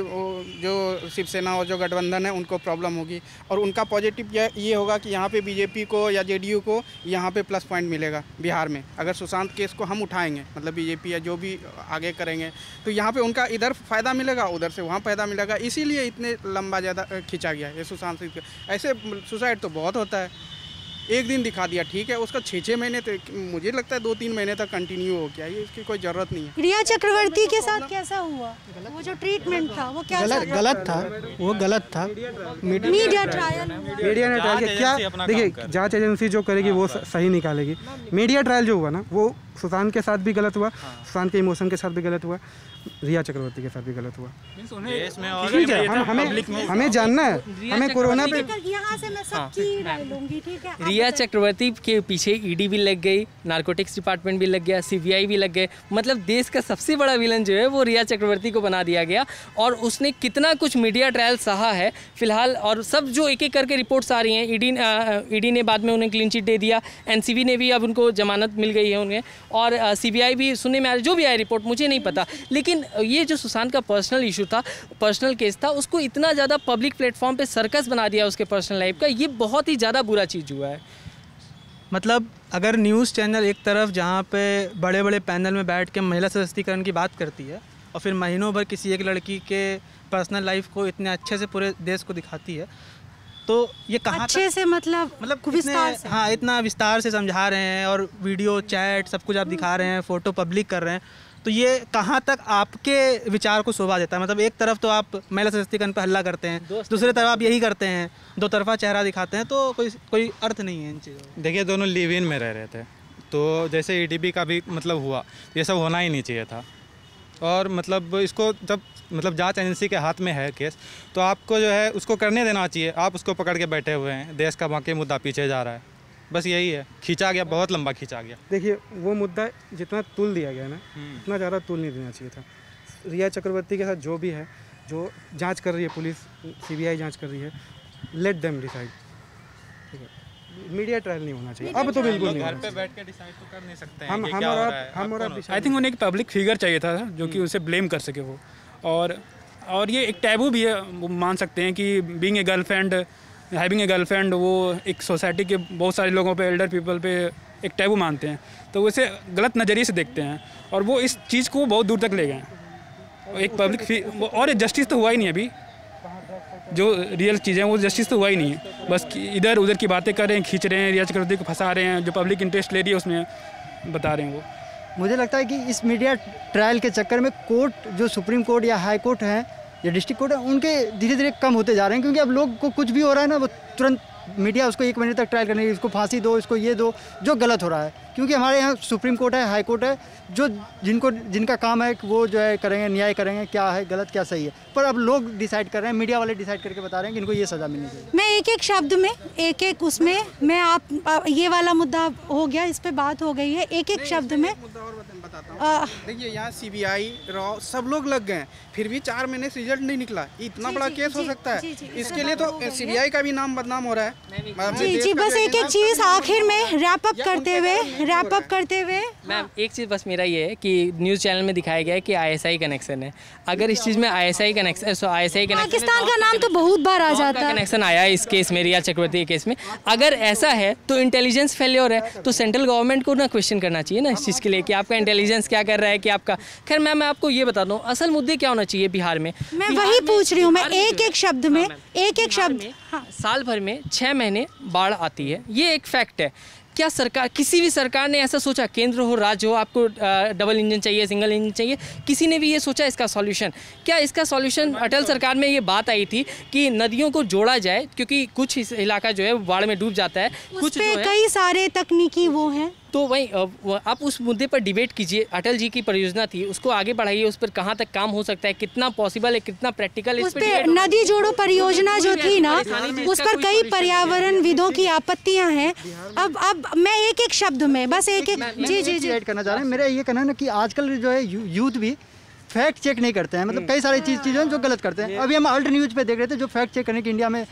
जो शिवसेना और जो गठबंधन है उनको प्रॉब्लम होगी, और उनका पॉजिटिव ये होगा कि यहाँ पे बीजेपी को या जेडीयू को यहाँ पे प्लस पॉइंट मिलेगा बिहार में। अगर सुशांत केस को हम उठाएंगे, मतलब बीजेपी या जो भी आगे करेंगे, तो यहाँ पे उनका इधर फ़ायदा मिलेगा, उधर से वहाँ फ़ायदा मिलेगा, इसीलिए इतने लंबा ज़्यादा खींचा गया ये सुशांत सिंह। ऐसे सुसाइड तो बहुत होता है, एक दिन दिखा दिया ठीक है, उसका छः छः महीने तक, मुझे लगता है दो तीन महीने तक कंटिन्यू हो गया, ये इसकी कोई ज़रूरत नहीं है। रिया चक्रवर्ती के साथ कैसा हुआ? वो जो ट्रीटमेंट था वो क्या गलत गलत था, वो गलत था। मीडिया ट्रायल मीडिया ने ट्रायल क्या, देखिए जांच एजेंसी जो करेगी वो सही निकालेगी। मीडिया ट्रायल जो हुआ ना, वो सुशांत के साथ भी गलत हुआ, सुशांत के इमोशन के साथ भी गलत हुआ, रिया चक्रवर्ती के साथ भी गलत हुआ। ठीक है, हम हमें हमें जानना है, हमें कोरोना पे यहाँ से मैं सबकी राय लूंगी, ठीक है। रिया चक्रवर्ती के पीछे ईडी भी लग गई, नारकोटिक्स डिपार्टमेंट भी लग गया, सीबीआई भी लग गए, मतलब देश का सबसे बड़ा विलन जो है वो रिया चक्रवर्ती को बना दिया गया। और उसने कितना कुछ मीडिया ट्रायल सहा है फिलहाल, और सब जो एक एक करके रिपोर्ट्स आ रही हैं, ईडी ईडी ने बाद में उन्हें क्लीन चिट दे दिया, एनसीबी ने भी अब उनको जमानत मिल गई है उन्हें, और सीबीआई भी सुनने में आ रही, जो भी आया रिपोर्ट मुझे नहीं पता, लेकिन ये जो सुशांत का पर्सनल इशू था, पर्सनल केस था, उसको इतना ज़्यादा पब्लिक प्लेटफॉर्म पे सर्कस बना दिया उसके पर्सनल लाइफ का, ये बहुत ही ज़्यादा बुरा चीज़ हुआ है। मतलब अगर न्यूज़ चैनल एक तरफ जहाँ पे बड़े बड़े पैनल में बैठ के महिला सशक्तिकरण की बात करती है, और फिर महीनों भर किसी एक लड़की के पर्सनल लाइफ को इतने अच्छे से पूरे देश को दिखाती है, तो ये कहाँ अच्छे से मतलब मतलब विस्तार से, हाँ इतना विस्तार से समझा रहे हैं, और वीडियो चैट सब कुछ आप दिखा रहे हैं, फ़ोटो पब्लिक कर रहे हैं, तो ये कहाँ तक आपके विचार को शोभा देता है? मतलब एक तरफ तो आप महिला सशक्तिकरण पर हल्ला करते हैं, दूसरी तरफ आप यही करते हैं, दो तरफा चेहरा दिखाते हैं, तो कोई कोई अर्थ नहीं है इन चीज़ों। देखिए दोनों लिव इन में रह रहे थे, तो जैसे ईडीपी का भी मतलब हुआ, ये सब होना ही नहीं चाहिए था। और मतलब इसको जब मतलब जांच एजेंसी के हाथ में है केस, तो आपको जो है उसको करने देना चाहिए। आप उसको पकड़ के बैठे हुए हैं, देश का बाकी मुद्दा पीछे जा रहा है, बस यही है, खींचा गया, बहुत लंबा खींचा गया। देखिए वो मुद्दा जितना तुल दिया गया ना, उतना ज़्यादा तुल नहीं देना चाहिए था। रिया चक्रवर्ती के साथ जो भी है, जो जांच कर रही है पुलिस, सीबीआई जांच कर रही है, लेट देम डिसाइड, ठीक है। मीडिया ट्रायल नहीं होना चाहिए, अब तो बिल्कुल नहीं। घर पे बैठ के डिसाइड तो कर नहीं सकते हैं हम कि हम क्या और हो आप रहा है। हम और आप आई थिंक उन्हें एक पब्लिक फिगर चाहिए था जो कि उसे ब्लेम कर सके वो, और और ये एक टैबू भी है, वो मान सकते हैं कि being a girlfriend, having a girlfriend, वो एक सोसाइटी के बहुत सारे लोगों पे, एल्डर पीपल पे एक टैबू मानते हैं, तो उसे गलत नज़रिए से देखते हैं, और वो इस चीज़ को बहुत दूर तक ले गए। एक पब्लिक, और जस्टिस तो हुआ ही नहीं अभी, जो रियल चीज़ें वो जस्टिस तो हुआ ही नहीं है, बस इधर उधर की बातें कर रहे हैं, खींच रहे हैं, रिया चक्रवर्ती को फंसा रहे हैं, जो पब्लिक इंटरेस्ट ले रही है उसमें बता रहे हैं वो। मुझे लगता है कि इस मीडिया ट्रायल के चक्कर में कोर्ट, जो सुप्रीम कोर्ट या हाई कोर्ट है या डिस्ट्रिक्ट कोर्ट है, उनके धीरे धीरे कम होते जा रहे हैं, क्योंकि अब लोग को कुछ भी हो रहा है ना, वो तुरंत मीडिया उसको एक महीने तक ट्रायल करने की, इसको फांसी दो, इसको ये दो, जो गलत हो रहा है। क्योंकि हमारे यहाँ सुप्रीम कोर्ट है, हाई कोर्ट है, जो जिनको जिनका काम है वो जो है करेंगे, न्याय करेंगे, क्या है गलत क्या सही है, पर अब लोग डिसाइड कर रहे हैं, मीडिया वाले डिसाइड करके बता रहे हैं कि इनको ये सज़ा मिलनी चाहिए। मैं एक एक शब्द में, एक एक उसमें मैं आप, ये वाला मुद्दा हो गया, इस पे बात हो गई है, एक एक शब्द में देखिए यहाँ सीबीआई रॉ सब लोग लग गए, फिर भी चार महीने से रिजल्ट नहीं निकला, इतना बड़ा केस हो सकता है, इसके लिए तो सीबीआई का भी नाम बदनाम हो रहा है। जी जी, बस एक एक चीज़ आखिर में रैप अप करते हुए रैप अप करते हुए मैम एक चीज़ बस मेरा ये है कि न्यूज़ चैनल में दिखाया गया है कि आईएसआई कनेक्शन है, अगर इस चीज़ में ISI connection, so ISI connection, Pakistan का नाम तो बहुत बार आ जाता है, कनेक्शन आया इस केस में, रिया चक्रवर्ती के केस में, अगर ऐसा है तो इंटेलिजेंस फेलियर है, तो सेंट्रल गवर्नमेंट को ना क्वेश्चन करना चाहिए ना इस चीज़ के लिए कि आपका इंटेलिजेंस क्या कर रहा है, कि आपका। खैर मैम मैं आपको ये बता दूं, असल मुद्दे क्या होना चाहिए बिहार में, मैं वही पूछ रही हूँ, मैं एक एक शब्द में, एक एक शब्द। हाँ, साल भर में छः महीने बाढ़ आती है, ये एक फैक्ट है। क्या सरकार, किसी भी सरकार ने ऐसा सोचा, केंद्र हो राज्य हो, आपको डबल इंजन चाहिए, सिंगल इंजन चाहिए, किसी ने भी ये सोचा इसका सॉल्यूशन? क्या इसका सॉल्यूशन, अटल सरकार में ये बात आई थी कि नदियों को जोड़ा जाए, क्योंकि कुछ इलाका जो है बाढ़ में डूब जाता है, कुछ पे कई सारे तकनीकी वो हैं, तो वही आप उस मुद्दे पर डिबेट कीजिए। अटल जी की परियोजना थी, उसको आगे बढ़ाइए, उस पर कहाँ तक काम हो सकता है, कितना पॉसिबल है, कितना प्रैक्टिकल है। उस पर नदी जोड़ो परियोजना जो थी ना, उस पर कई पर्यावरण विदों की आपत्तियां हैं। अब अब मैं एक एक शब्द में बस एक एक जी जी जी ऐड करना चाह रहे हैं। मेरा ये कहना है ना कि आजकल जो है यूथ भी फैक्ट चेक नहीं करते हैं, मतलब कई सारी चीज़ चीज़ें जो गलत करते हैं। अभी हम अल्ट न्यूज़ पे देख रहे थे, जो फैक्ट चेक करने की इंडिया में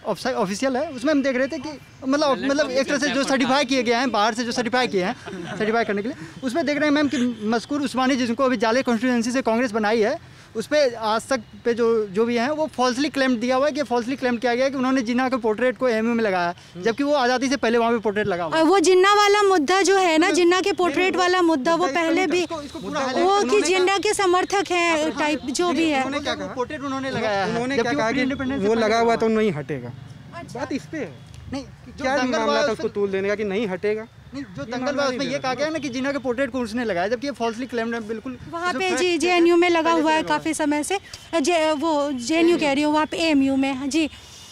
ऑफिशियल है, उसमें हम देख रहे थे कि मतलब मतलब एक तरह से जो सर्टिफाई किए गए हैं, बाहर से जो सर्टिफाई किए हैं सर्टिफाई करने के लिए, उसमें देख रहे हैं मैम कि मज़कूर उस्मानी जिनको अभी जाले कॉन्स्टिट्यूंसी से कांग्रेस बनाई है, उस पर आज तक पे जो जो भी हैं वो फॉल्सली क्लेम दिया हुआ है कि फॉल्सली क्लेम किया गया है कि उन्होंने जिन्ना के पोर्ट्रेट को एमयू में लगाया, जबकि वो आज़ादी से पहले वहाँ पे पोर्ट्रेट लगा हुआ है। वो जिन्ना वाला मुद्दा जो है ना, जिन्ना के पोर्ट्रेट वाला मुद्दा, वो पहले भी वो कि जिन्ना के समर्थक हैं टाइप जो भी है, पोर्ट्रेट उन्होंने लगाया है, उन्होंने क्या कहा कि वो लगा हुआ तो नहीं हटेगा। बात इस पे है, नहीं क्या मामला था उसको तूल देने का कि नहीं हटेगा। नहीं, जो दंगल हुआ उसमें ये कहा गया ना कि जिन्ना के पोर्ट्रेट को उसने लगाया, जबकि ये फॉल्सली क्लेम्ड है बिल्कुल। वहाँ पे जी जे एन यू में लगा हुआ है काफ़ी समय से, जे वो जे एन यू कह रही हूँ, वहाँ पे ए एम यू में जी।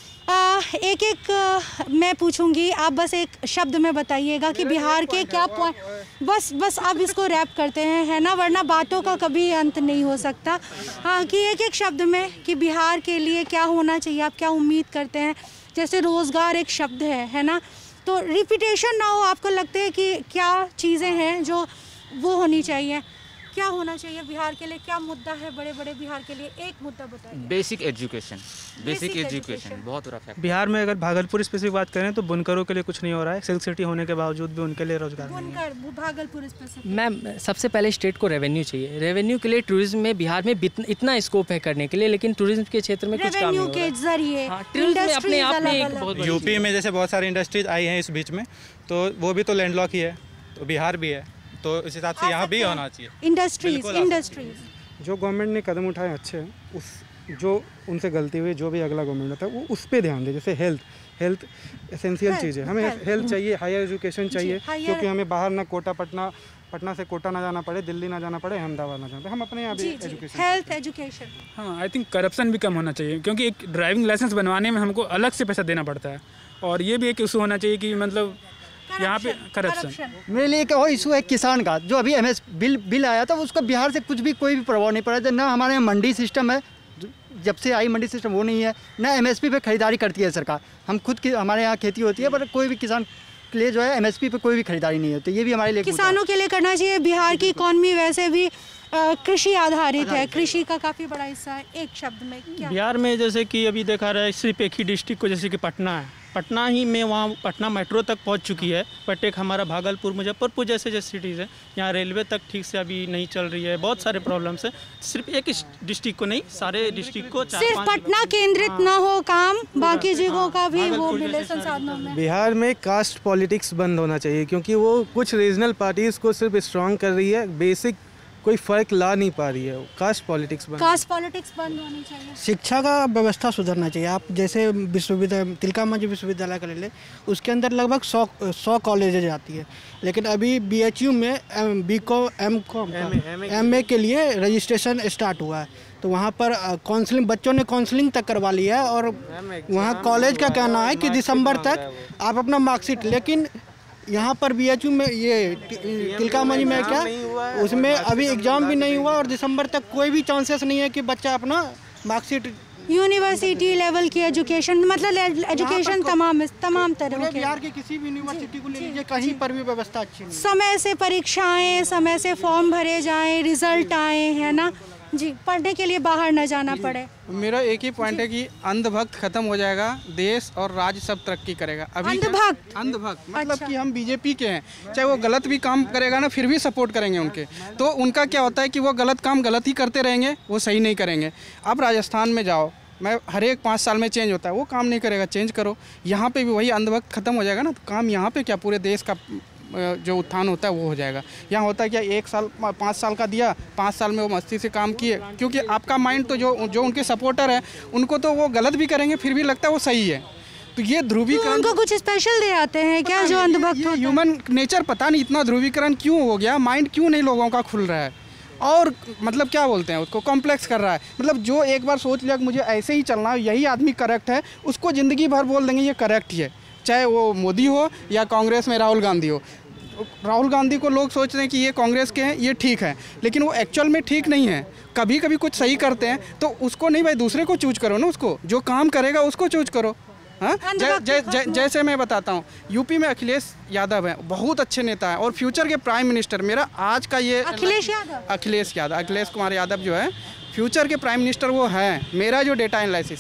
आ, एक एक आ, मैं पूछूंगी, आप बस एक शब्द में बताइएगा कि बिहार के क्या पॉइंट, बस बस आप इसको रैप करते हैं, है ना, वरना बातों का कभी अंत नहीं हो सकता। हाँ, कि एक एक शब्द में कि बिहार के लिए क्या होना चाहिए, आप क्या उम्मीद करते हैं। जैसे रोज़गार एक शब्द है है ना, तो रिपीटेशन ना हो, आपको लगता है कि क्या चीज़ें हैं जो वो होनी चाहिए, क्या होना चाहिए बिहार के लिए, क्या मुद्दा है बड़े बड़े बिहार के लिए, एक मुद्दा बताइए। बेसिक एजुकेशन, बेसिक एजुकेशन बहुत बड़ा फैक्टर। बिहार में अगर भागलपुर स्पेसिफिक बात करें तो बुनकरों के लिए कुछ नहीं हो रहा है, सिल्क सिटी होने के बावजूद भी उनके लिए रोजगार नहीं है। भागलपुर स्पेसिफिक मैम, सबसे पहले स्टेट को रेवेन्यू चाहिए। रेवेन्यू के लिए टूरिज्म में बिहार में इतना स्कोप है करने के लिए, लेकिन टूरिज्म के क्षेत्र में कुछ काम नहीं हो रहा है। के जरिए अपने आप में एक बहुत यूपी में जैसे बहुत सारी इंडस्ट्रीज आई हैं इस बीच में, तो वो भी तो लैंडलॉक ही है, तो बिहार भी है, तो इस हिसाब से यहाँ भी होना चाहिए इंडस्ट्रीज। इंडस्ट्रीज जो गवर्नमेंट ने कदम उठाए अच्छे हैं, उस जो उनसे गलती हुई, जो भी अगला गवर्नमेंट होता है वो उस पर ध्यान दे। जैसे हेल्थ हेल्थ एसेंशियल चीज़ है, हमें हेल्थ चाहिए, हायर एजुकेशन चाहिए, क्योंकि हमें बाहर ना कोटा पटना पटना से कोटा ना जाना पड़े, दिल्ली ना जाना पड़े, अहमदाबाद ना जाना पड़े, हम अपने यहाँ भी एजुकेशन, हेल्थ एजुकेशन। हाँ, आई थिंक करप्शन भी कम होना चाहिए, क्योंकि एक ड्राइविंग लाइसेंस बनवाने में हमको अलग से पैसा देना पड़ता है, और ये भी एक इशू होना चाहिए कि मतलब यहाँ पे करप्शन। मेरे लिए एक और इशू है किसान का, जो अभी एम एस बिल बिल आया था, उसका बिहार से कुछ भी कोई भी प्रभाव नहीं पड़ा। ना हमारे यहाँ मंडी सिस्टम है, जब से आई मंडी सिस्टम वो नहीं है, ना एम एस पी पे खरीदारी करती है सरकार। हम खुद की हमारे यहाँ खेती होती है, पर कोई भी किसान के लिए जो है एम एस पी पे कोई भी खरीदारी नहीं होती। ये भी हमारे लिए किसानों के लिए करना चाहिए। बिहार की इकॉनमी वैसे भी कृषि आधारित है, कृषि का काफ़ी बड़ा हिस्सा है। एक शब्द में क्या बिहार में जैसे कि अभी देखा रहा है, सिर्फ एक ही डिस्ट्रिक्ट को, जैसे कि पटना है, पटना ही में वहाँ पटना मेट्रो तक पहुँच चुकी है, बट एक हमारा भागलपुर मुजफ्फरपुर जैसे जैसे सिटीज़ हैं, यहाँ रेलवे तक ठीक से अभी नहीं चल रही है, बहुत सारे प्रॉब्लम्स हैं। सिर्फ एक डिस्ट्रिक्ट को नहीं, सारे डिस्ट्रिक्ट को, सिर्फ पटना केंद्रित ना हो काम, बाकी जगहों का भी वो मिले संसाधनों में। बिहार में कास्ट पॉलिटिक्स बंद होना चाहिए, क्योंकि वो कुछ रीजनल पार्टीज़ को सिर्फ स्ट्रॉन्ग कर रही है, बेसिक कोई फर्क ला नहीं पा रही है। कास्ट पॉलिटिक्स बंद कास्ट पॉलिटिक्स बंद होनी चाहिए। शिक्षा का व्यवस्था सुधरना चाहिए। आप जैसे विश्वविद्यालय तिलका मांझी विश्वविद्यालय कर ले, उसके अंदर लगभग सौ सौ कॉलेजेज आती है, लेकिन अभी बी एच यू में B com M com M A के लिए रजिस्ट्रेशन स्टार्ट हुआ है, तो वहाँ पर काउंसलिंग, बच्चों ने काउंसलिंग तक करवा लिया है, और वहाँ कॉलेज का कहना है कि दिसंबर तक आप अपना मार्कशीट, लेकिन यहाँ पर बी एच यू में ये तिलका मांझी में क्या, उसमें अभी एग्ज़ाम भी नहीं हुआ, और दिसंबर तक कोई भी चांसेस नहीं है कि बच्चा अपना मार्कशीट। यूनिवर्सिटी लेवल की एजुकेशन, मतलब एजुकेशन तमाम तमाम तरह के, बिहार की किसी भी यूनिवर्सिटी को ले लीजिए, कहीं पर भी व्यवस्था अच्छी नहीं। समय से परीक्षाएं, समय से फॉर्म भरे जाएं, रिजल्ट आए, है ना जी, पढ़ने के लिए बाहर न जाना पड़े। मेरा एक ही पॉइंट है कि अंधभक्त खत्म हो जाएगा, देश और राज्य सब तरक्की करेगा। अभी अंधभक्त अंधभक्त मतलब अच्छा। कि हम बीजेपी के हैं, चाहे वो गलत भी काम करेगा ना, फिर भी सपोर्ट करेंगे उनके, तो उनका क्या होता है कि वो गलत काम गलत ही करते रहेंगे, वो सही नहीं करेंगे। अब राजस्थान में जाओ, मैं हर एक पाँच साल में चेंज होता है, वो काम नहीं करेगा, चेंज करो। यहाँ पे भी वही अंधभक्त खत्म हो जाएगा ना, तो काम यहाँ पे क्या पूरे देश का जो उत्थान होता है वो हो जाएगा। यहाँ होता है क्या, एक साल पाँच साल का दिया, पाँच साल में वो मस्ती से काम किए, क्योंकि आपका माइंड तो जो जो उनके सपोर्टर है उनको तो वो गलत भी करेंगे फिर भी लगता है वो सही है। तो ये ध्रुवीकरण, उनको कुछ स्पेशल दे आते हैं क्या जो अंधभक्त होते हैं? ह्यूमन नेचर पता नहीं इतना ध्रुवीकरण क्यों हो गया, माइंड क्यों नहीं लोगों का खुल रहा है, और मतलब क्या बोलते हैं उसको, कॉम्प्लेक्स कर रहा है। मतलब जो एक बार सोच लिया कि मुझे ऐसे ही चलना है, यही आदमी करेक्ट है, उसको ज़िंदगी भर बोल देंगे ये करेक्ट ही है, चाहे वो मोदी हो या कांग्रेस में राहुल गांधी हो। राहुल गांधी को लोग सोच रहे हैं कि ये कांग्रेस के हैं, ये ठीक है, लेकिन वो एक्चुअल में ठीक नहीं है। कभी कभी कुछ सही करते हैं तो उसको नहीं भाई, दूसरे को चूज करो ना, उसको जो काम करेगा उसको चूज करो। हाँ, जै, जै, जै, जैसे मैं बताता हूँ, यूपी में अखिलेश यादव है, बहुत अच्छे नेता हैं और फ्यूचर के प्राइम मिनिस्टर। मेरा आज का ये अखिलेश यादव अखिलेश यादव अखिलेश कुमार यादव जो है फ्यूचर के प्राइम मिनिस्टर वो हैं, मेरा जो डेटा एनालिसिस है।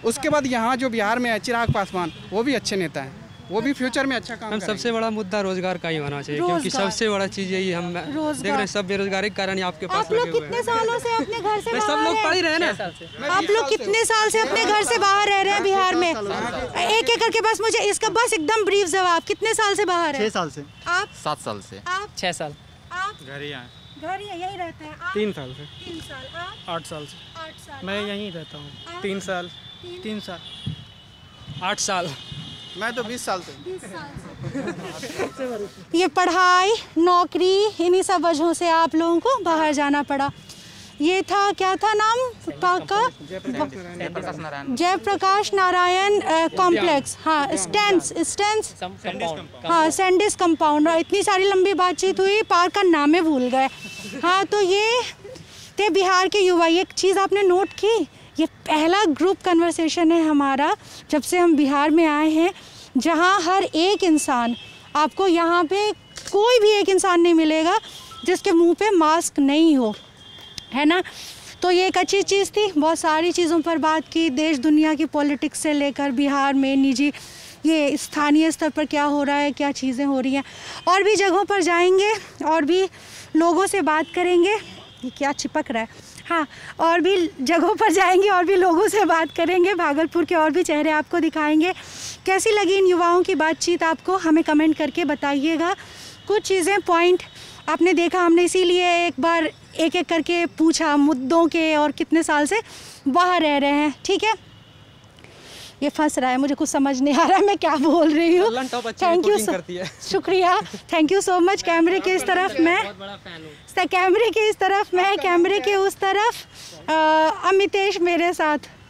उसके बाद यहाँ जो बिहार में है चिराग पासवान, वो भी अच्छे नेता हैं, वो भी फ्यूचर में अच्छा काम हम सबसे बड़ा मुद्दा रोजगार का ही होना चाहिए, क्योंकि सबसे बड़ा चीज यही हम देख रहे हैं, सब बेरोजगारी के कारण आपके पास आप लोग कितने सालों से अपने घर से सब बाहर लोग पढ़ ही रहे हैं ना। आप लोग कितने साल से अपने घर से बाहर रह रहे हैं बिहार में? एक एक करके बस मुझे इसका बस एकदम ब्रीफ जवाब, कितने साल से बाहर है? छः साल से। आप? सात साल से। आप? छः साल। आप? घर ही आए। घर ही यही रहते हैं? आप? तीन साल से। तीन साल। आप? आठ साल से। आठ साल। मैं यहीं रहता हूँ तीन साल। तीन साल। आठ साल। मैं तो बीस साल से। बीस साल से। ये पढ़ाई, नौकरी, इन्हीं सब वजहों से आप लोगों को बाहर जाना पड़ा। ये था, क्या था नाम का? जयप्रकाश नारायण कॉम्प्लेक्स। हाँ, स्टैंस स्टैंस हाँ सैंडिस कंपाउंड। और इतनी सारी लंबी बातचीत हुई, पार्क का नाम ही भूल गए। हाँ, तो ये थे बिहार के युवा। ये चीज़ आपने नोट की, ये पहला ग्रुप कन्वर्सेशन है हमारा जब से हम बिहार में आए हैं, जहाँ हर एक इंसान, आपको यहाँ पे कोई भी एक इंसान नहीं मिलेगा जिसके मुंह पे मास्क नहीं हो, है ना। तो ये एक अच्छी चीज़ थी। बहुत सारी चीज़ों पर बात की, देश दुनिया की पॉलिटिक्स से लेकर बिहार में निजी, ये स्थानीय स्तर पर क्या हो रहा है, क्या चीज़ें हो रही हैं। और भी जगहों पर जाएंगे और भी लोगों से बात करेंगे। ये क्या चिपक रहा है? हाँ, और भी जगहों पर जाएंगे और भी लोगों से बात करेंगे, भागलपुर के और भी चेहरे आपको दिखाएंगे। कैसी लगी इन युवाओं की बातचीत आपको, हमें कमेंट करके बताइएगा। कुछ चीज़ें पॉइंट आपने देखा, हमने इसीलिए एक बार एक एक करके पूछा मुद्दों के, और कितने साल से बाहर रह रहे हैं। ठीक है, ये फंस रहा है, मुझे कुछ समझ नहीं आ रहा है मैं क्या बोल रही हूँ। थैंक यू, शुक्रिया, थैंक यू सो मच। कैमरे के इस तरफ मैं, कैमरे के इस तरफ मैं, कैमरे के उस तरफ अमितेश मेरे साथ।